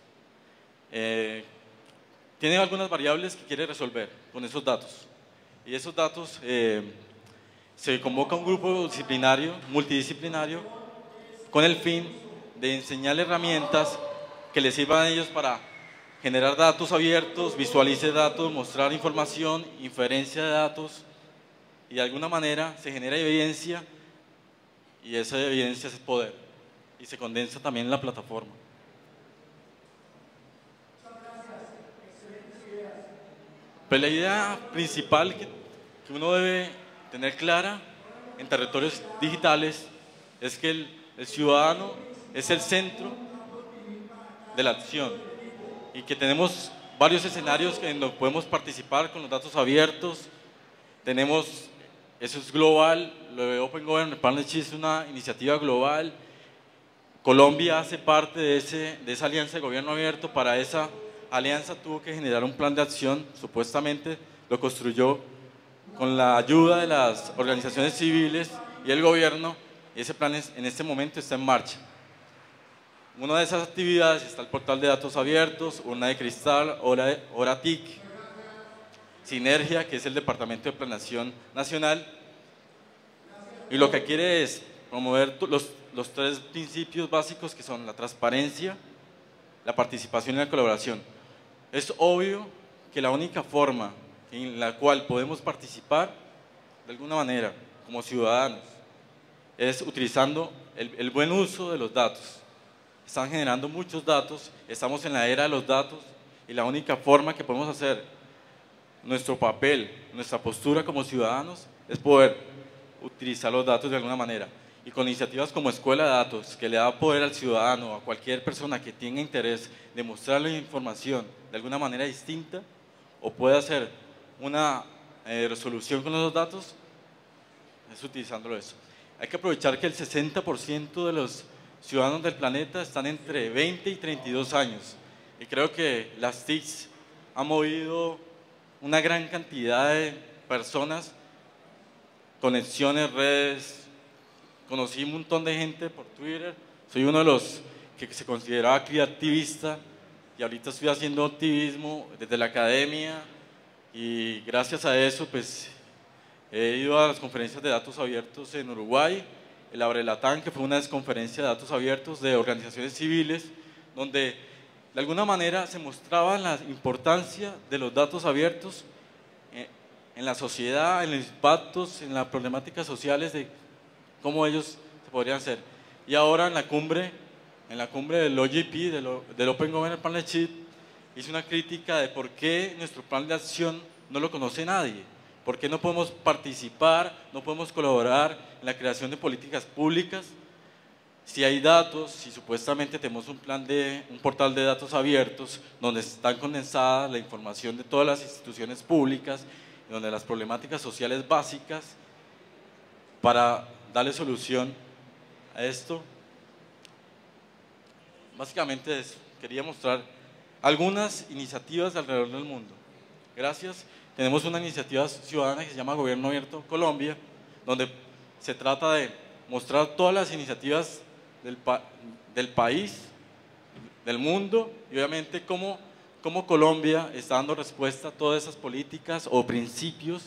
tiene algunas variables que quiere resolver con esos datos. Y esos datos se convoca un grupo multidisciplinario, con el fin de enseñar herramientas que les sirvan a ellos para generar datos abiertos, visualice datos, mostrar información, inferencia de datos, y de alguna manera se genera evidencia, y esa evidencia es poder, y se condensa también en la plataforma. Pues la idea principal que uno debe tener clara en territorios digitales es que el ciudadano es el centro de la acción y que tenemos varios escenarios en los que podemos participar con los datos abiertos. Tenemos, eso es global, lo de Open Government Partnership es una iniciativa global. Colombia hace parte de esa alianza de gobierno abierto. Para esa alianza tuvo que generar un plan de acción, supuestamente lo construyó con la ayuda de las organizaciones civiles y el gobierno, y ese plan en este momento está en marcha. Una de esas actividades está el portal de datos abiertos, Urna de Cristal, Hora TIC, Sinergia, que es el Departamento de Planeación Nacional, y lo que quiere es promover los tres principios básicos que son la transparencia, la participación y la colaboración. Es obvio que la única forma en la cual podemos participar de alguna manera como ciudadanos es utilizando el buen uso de los datos. Están generando muchos datos, estamos en la era de los datos y la única forma que podemos hacer nuestro papel, nuestra postura como ciudadanos es poder utilizar los datos de alguna manera. Y con iniciativas como Escuela de Datos, que le da poder al ciudadano o a cualquier persona que tenga interés de mostrarle información de alguna manera distinta o pueda hacer una resolución con los datos, es utilizándolo eso. Hay que aprovechar que el 60% de los ciudadanos del planeta están entre 20 y 32 años. Y creo que las TICs han movido una gran cantidad de personas, conexiones, redes. Conocí un montón de gente por Twitter. Soy uno de los que se consideraba activista y ahorita estoy haciendo activismo desde la academia y gracias a eso pues he ido a las conferencias de datos abiertos en Uruguay, el Abrelatán, que fue una conferencia de datos abiertos de organizaciones civiles, donde de alguna manera se mostraba la importancia de los datos abiertos en la sociedad, en los impactos, en las problemáticas sociales de cómo ellos se podrían hacer. Y ahora en la cumbre del OGP, del Open Government Partnership, hice una crítica de por qué nuestro plan de acción no lo conoce nadie. ¿Por qué no podemos participar, no podemos colaborar en la creación de políticas públicas? Si hay datos, si supuestamente tenemos un portal de datos abiertos donde están condensadas la información de todas las instituciones públicas, donde las problemáticas sociales básicas, para darle solución a esto. Básicamente eso, quería mostrar algunas iniciativas alrededor del mundo. Gracias. Tenemos una iniciativa ciudadana que se llama Gobierno Abierto Colombia, donde se trata de mostrar todas las iniciativas del país, del mundo, y obviamente cómo Colombia está dando respuesta a todas esas políticas o principios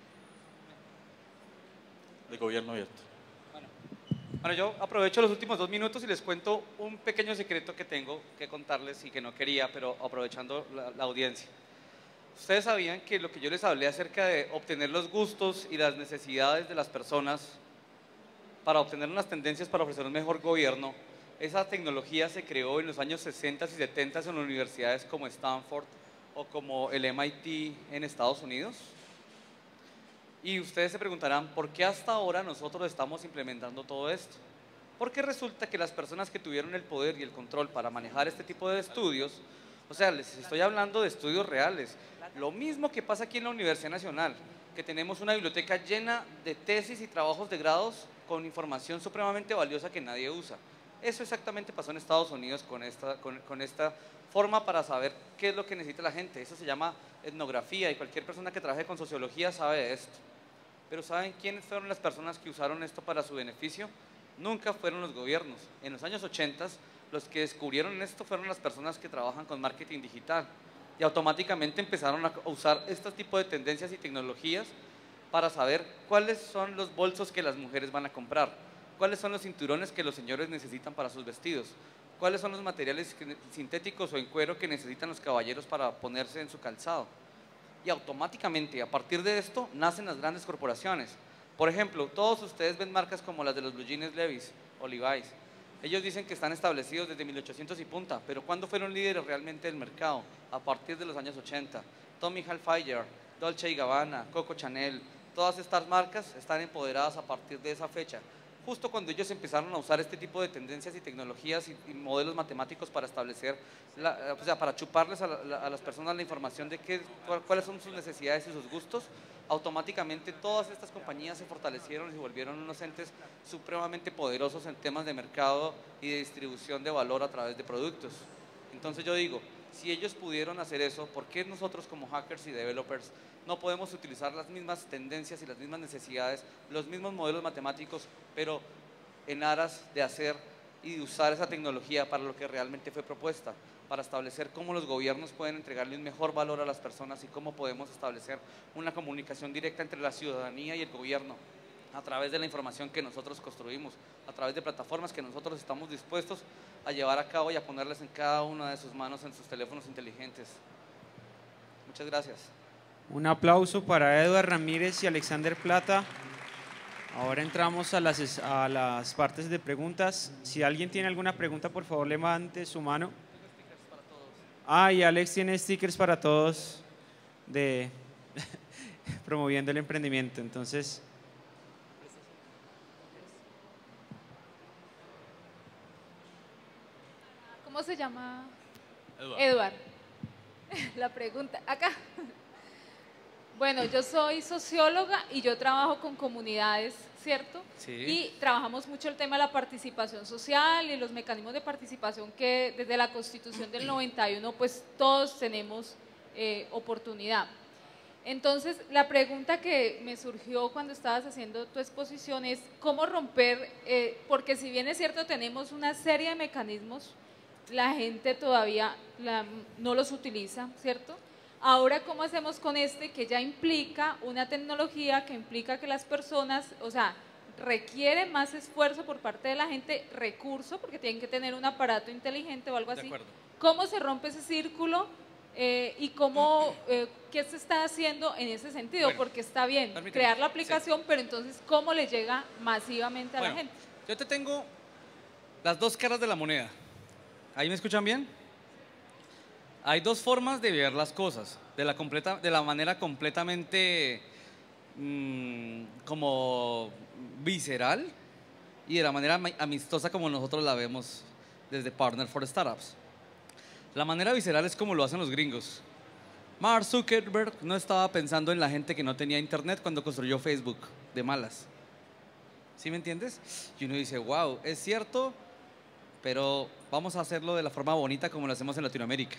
de gobierno abierto. Bueno, yo aprovecho los últimos 2 minutos y les cuento un pequeño secreto que tengo que contarles y que no quería, pero aprovechando la audiencia. Ustedes sabían que lo que yo les hablé acerca de obtener los gustos y las necesidades de las personas para obtener unas tendencias para ofrecer un mejor gobierno, esa tecnología se creó en los años 60 y 70 en universidades como Stanford o como el MIT en Estados Unidos. Y ustedes se preguntarán, ¿por qué hasta ahora nosotros estamos implementando todo esto? Porque resulta que las personas que tuvieron el poder y el control para manejar este tipo de estudios, o sea, les estoy hablando de estudios reales, lo mismo que pasa aquí en la Universidad Nacional, que tenemos una biblioteca llena de tesis y trabajos de grados con información supremamente valiosa que nadie usa. Eso exactamente pasó en Estados Unidos con esta forma para saber qué es lo que necesita la gente. Eso se llama etnografía y cualquier persona que trabaje con sociología sabe de esto. Pero ¿saben quiénes fueron las personas que usaron esto para su beneficio? Nunca fueron los gobiernos. En los años 80, los que descubrieron esto fueron las personas que trabajan con marketing digital y automáticamente empezaron a usar este tipo de tendencias y tecnologías para saber cuáles son los bolsos que las mujeres van a comprar, cuáles son los cinturones que los señores necesitan para sus vestidos, cuáles son los materiales sintéticos o en cuero que necesitan los caballeros para ponerse en su calzado. Y automáticamente, a partir de esto, nacen las grandes corporaciones. Por ejemplo, todos ustedes ven marcas como las de los blue jeans Levi's o Levi's. Ellos dicen que están establecidos desde 1800 y punta, pero ¿cuándo fueron líderes realmente del mercado? A partir de los años 80. Tommy Hilfiger, Dolce & Gabbana, Coco Chanel, todas estas marcas están empoderadas a partir de esa fecha. Justo cuando ellos empezaron a usar este tipo de tendencias y tecnologías y modelos matemáticos para establecer, o sea, para chuparles a las personas la información de cuáles son sus necesidades y sus gustos, automáticamente todas estas compañías se fortalecieron y se volvieron unos entes supremamente poderosos en temas de mercado y de distribución de valor a través de productos. Entonces yo digo, si ellos pudieron hacer eso, ¿por qué nosotros como hackers y developers no podemos utilizar las mismas tendencias y las mismas necesidades, los mismos modelos matemáticos, pero en aras de hacer y de usar esa tecnología para lo que realmente fue propuesta, para establecer cómo los gobiernos pueden entregarle un mejor valor a las personas y cómo podemos establecer una comunicación directa entre la ciudadanía y el gobierno a través de la información que nosotros construimos, a través de plataformas que nosotros estamos dispuestos a llevar a cabo y a ponerles en cada una de sus manos en sus teléfonos inteligentes. Muchas gracias. Un aplauso para Eduard Ramírez y Alexander Plata. Ahora entramos a las partes de preguntas. Si alguien tiene alguna pregunta, por favor, levante su mano. Y Alex tiene stickers para todos de promoviendo el emprendimiento. Entonces, ¿cómo se llama? Eduard. La pregunta, acá. Bueno, yo soy socióloga y yo trabajo con comunidades, ¿cierto? Sí. Y trabajamos mucho el tema de la participación social y los mecanismos de participación que desde la Constitución del 91 pues todos tenemos oportunidad. Entonces, la pregunta que me surgió cuando estabas haciendo tu exposición es cómo romper, porque si bien es cierto tenemos una serie de mecanismos, la gente todavía no los utiliza, ¿cierto? Ahora, ¿cómo hacemos con este que ya implica una tecnología que implica que las personas, o sea, requiere más esfuerzo por parte de la gente, recurso, porque tienen que tener un aparato inteligente o algo así? De acuerdo. ¿Cómo se rompe ese círculo y cómo, qué se está haciendo en ese sentido? Bueno, porque está bien crear la aplicación, sí, pero entonces, ¿cómo le llega masivamente a la gente? Yo te tengo las dos caras de la moneda. ¿Ahí me escuchan bien? Hay dos formas de ver las cosas, de la manera completamente como visceral y de la manera amistosa como nosotros la vemos desde Partner for Startups. La manera visceral es como lo hacen los gringos. Mark Zuckerberg no estaba pensando en la gente que no tenía internet cuando construyó Facebook, de malas. ¿Sí me entiendes? Y uno dice, wow, es cierto, pero vamos a hacerlo de la forma bonita como lo hacemos en Latinoamérica.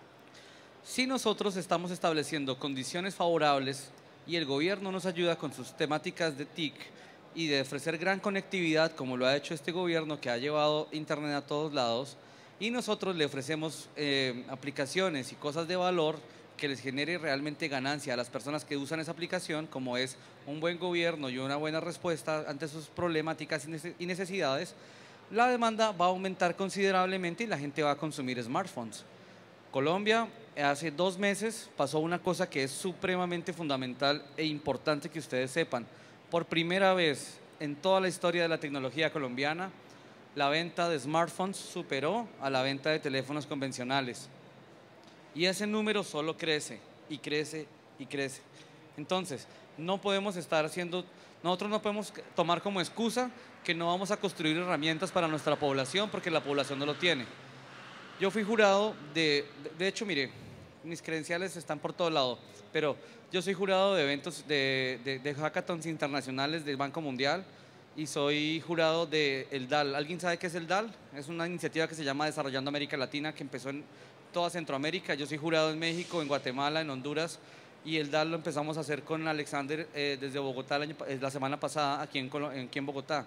Si nosotros estamos estableciendo condiciones favorables y el gobierno nos ayuda con sus temáticas de TIC y de ofrecer gran conectividad, como lo ha hecho este gobierno que ha llevado internet a todos lados, y nosotros le ofrecemos aplicaciones y cosas de valor que les genere realmente ganancia a las personas que usan esa aplicación, como es un buen gobierno y una buena respuesta ante sus problemáticas y necesidades, la demanda va a aumentar considerablemente y la gente va a consumir smartphones. Colombia, hace 2 meses pasó una cosa que es supremamente fundamental e importante que ustedes sepan. Por primera vez en toda la historia de la tecnología colombiana, la venta de smartphones superó a la venta de teléfonos convencionales. Y ese número solo crece y crece y crece. Entonces, no podemos estar haciendo, nosotros no podemos tomar como excusa que no vamos a construir herramientas para nuestra población porque la población no lo tiene. Yo fui jurado de hecho, mire, mis credenciales están por todo lado, pero yo soy jurado de eventos de hackathons internacionales del Banco Mundial y soy jurado del DAL. ¿Alguien sabe qué es el DAL? Es una iniciativa que se llama Desarrollando América Latina, que empezó en toda Centroamérica. Yo soy jurado en México, en Guatemala, en Honduras, y el DAL lo empezamos a hacer con Alexander desde Bogotá la semana pasada aquí en Bogotá.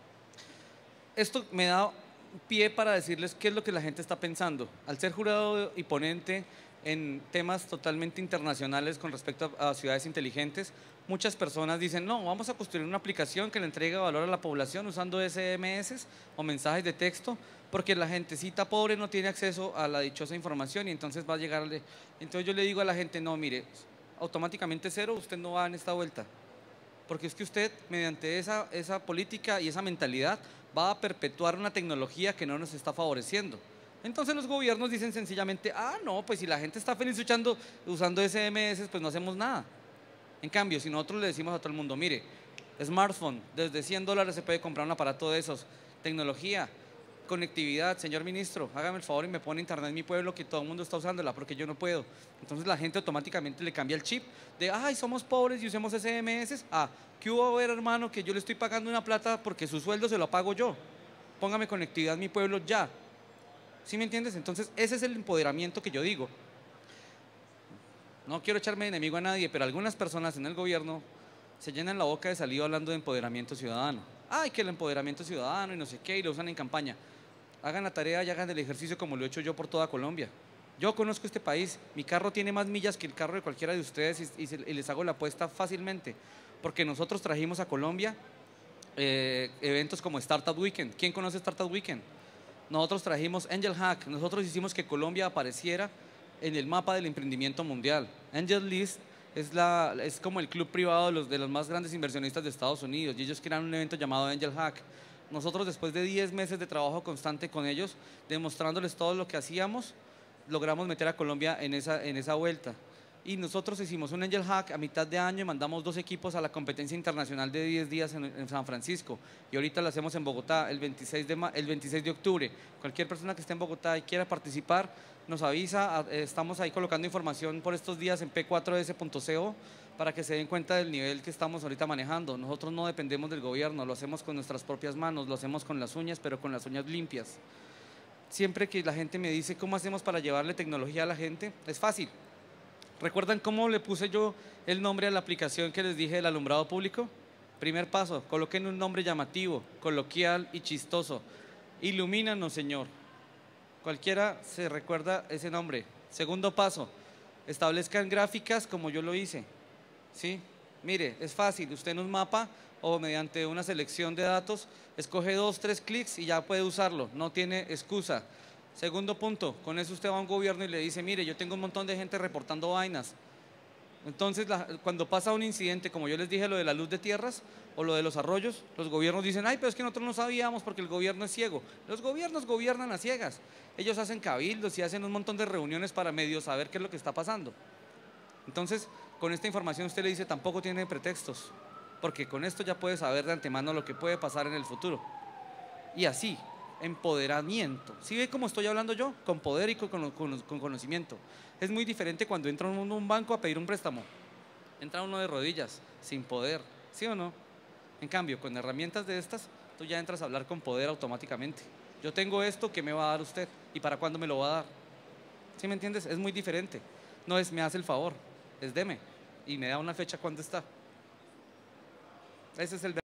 Esto me da pie para decirles qué es lo que la gente está pensando. Al ser jurado y ponente en temas totalmente internacionales con respecto a ciudades inteligentes, muchas personas dicen, no, vamos a construir una aplicación que le entregue valor a la población usando SMS o mensajes de texto, porque la gentecita pobre no tiene acceso a la dichosa información y entonces va a llegarle. Entonces yo le digo a la gente, no, mire, automáticamente cero, usted no va en esta vuelta, porque es que usted, mediante esa política y esa mentalidad, va a perpetuar una tecnología que no nos está favoreciendo. Entonces los gobiernos dicen sencillamente, no, pues si la gente está feliz usando SMS, pues no hacemos nada. En cambio, si nosotros le decimos a todo el mundo, mire, smartphone, desde $100 se puede comprar un aparato de esos, tecnología, conectividad, señor ministro, hágame el favor y me pone internet en mi pueblo que todo el mundo está usándola porque yo no puedo. Entonces la gente automáticamente le cambia el chip de, somos pobres y usemos SMS, ¿qué hubo a ver, hermano? Que yo le estoy pagando una plata porque su sueldo se lo pago yo. Póngame conectividad en mi pueblo ya. ¿Sí me entiendes? Entonces ese es el empoderamiento que yo digo. No quiero echarme de enemigo a nadie, pero algunas personas en el gobierno se llenan la boca de saliva hablando de empoderamiento ciudadano. Que el empoderamiento ciudadano y no sé qué, y lo usan en campaña. Hagan la tarea y hagan el ejercicio como lo he hecho yo por toda Colombia. Yo conozco este país, mi carro tiene más millas que el carro de cualquiera de ustedes y les hago la apuesta fácilmente, porque nosotros trajimos a Colombia eventos como Startup Weekend. ¿Quién conoce Startup Weekend? Nosotros trajimos Angel Hack, nosotros hicimos que Colombia apareciera en el mapa del emprendimiento mundial. Angel List es como el club privado de los más grandes inversionistas de Estados Unidos, y ellos crearon un evento llamado Angel Hack. Nosotros, después de 10 meses de trabajo constante con ellos, demostrándoles todo lo que hacíamos, logramos meter a Colombia en esa vuelta. Y nosotros hicimos un Angel Hack a mitad de año y mandamos 2 equipos a la competencia internacional de 10 días en San Francisco. Y ahorita lo hacemos en Bogotá el 26 de octubre. Cualquier persona que esté en Bogotá y quiera participar, nos avisa. Estamos ahí colocando información por estos días en p4s.co para que se den cuenta del nivel que estamos ahorita manejando. Nosotros no dependemos del gobierno, lo hacemos con nuestras propias manos, lo hacemos con las uñas, pero con las uñas limpias. Siempre que la gente me dice cómo hacemos para llevarle tecnología a la gente, es fácil. ¿Recuerdan cómo le puse yo el nombre a la aplicación que les dije del alumbrado público? Primer paso, coloquen un nombre llamativo, coloquial y chistoso. Ilumínanos, Señor. Cualquiera se recuerda ese nombre. Segundo paso, establezcan gráficas como yo lo hice. ¿Sí? Mire, es fácil, usted en un mapa o mediante una selección de datos, escoge 2, 3 clics y ya puede usarlo, no tiene excusa. Segundo punto, con eso usted va a un gobierno y le dice, mire, yo tengo un montón de gente reportando vainas. Entonces, cuando pasa un incidente, como yo les dije, lo de la luz de tierras o lo de los arroyos, los gobiernos dicen, pero es que nosotros no sabíamos porque el gobierno es ciego. Los gobiernos gobiernan a ciegas. Ellos hacen cabildos y hacen un montón de reuniones para medio saber qué es lo que está pasando. Entonces, con esta información usted le dice, tampoco tiene pretextos, porque con esto ya puede saber de antemano lo que puede pasar en el futuro. Y así, empoderamiento. ¿Sí ve cómo estoy hablando yo? Con poder y con conocimiento. Es muy diferente cuando entra uno a un banco a pedir un préstamo. Entra uno de rodillas, sin poder, ¿sí o no? En cambio, con herramientas de estas, tú ya entras a hablar con poder automáticamente. Yo tengo esto, ¿qué me va a dar usted? ¿Y para cuándo me lo va a dar? ¿Sí me entiendes? Es muy diferente. No es me hace el favor, es deme. Y me da una fecha cuando está. Ese es el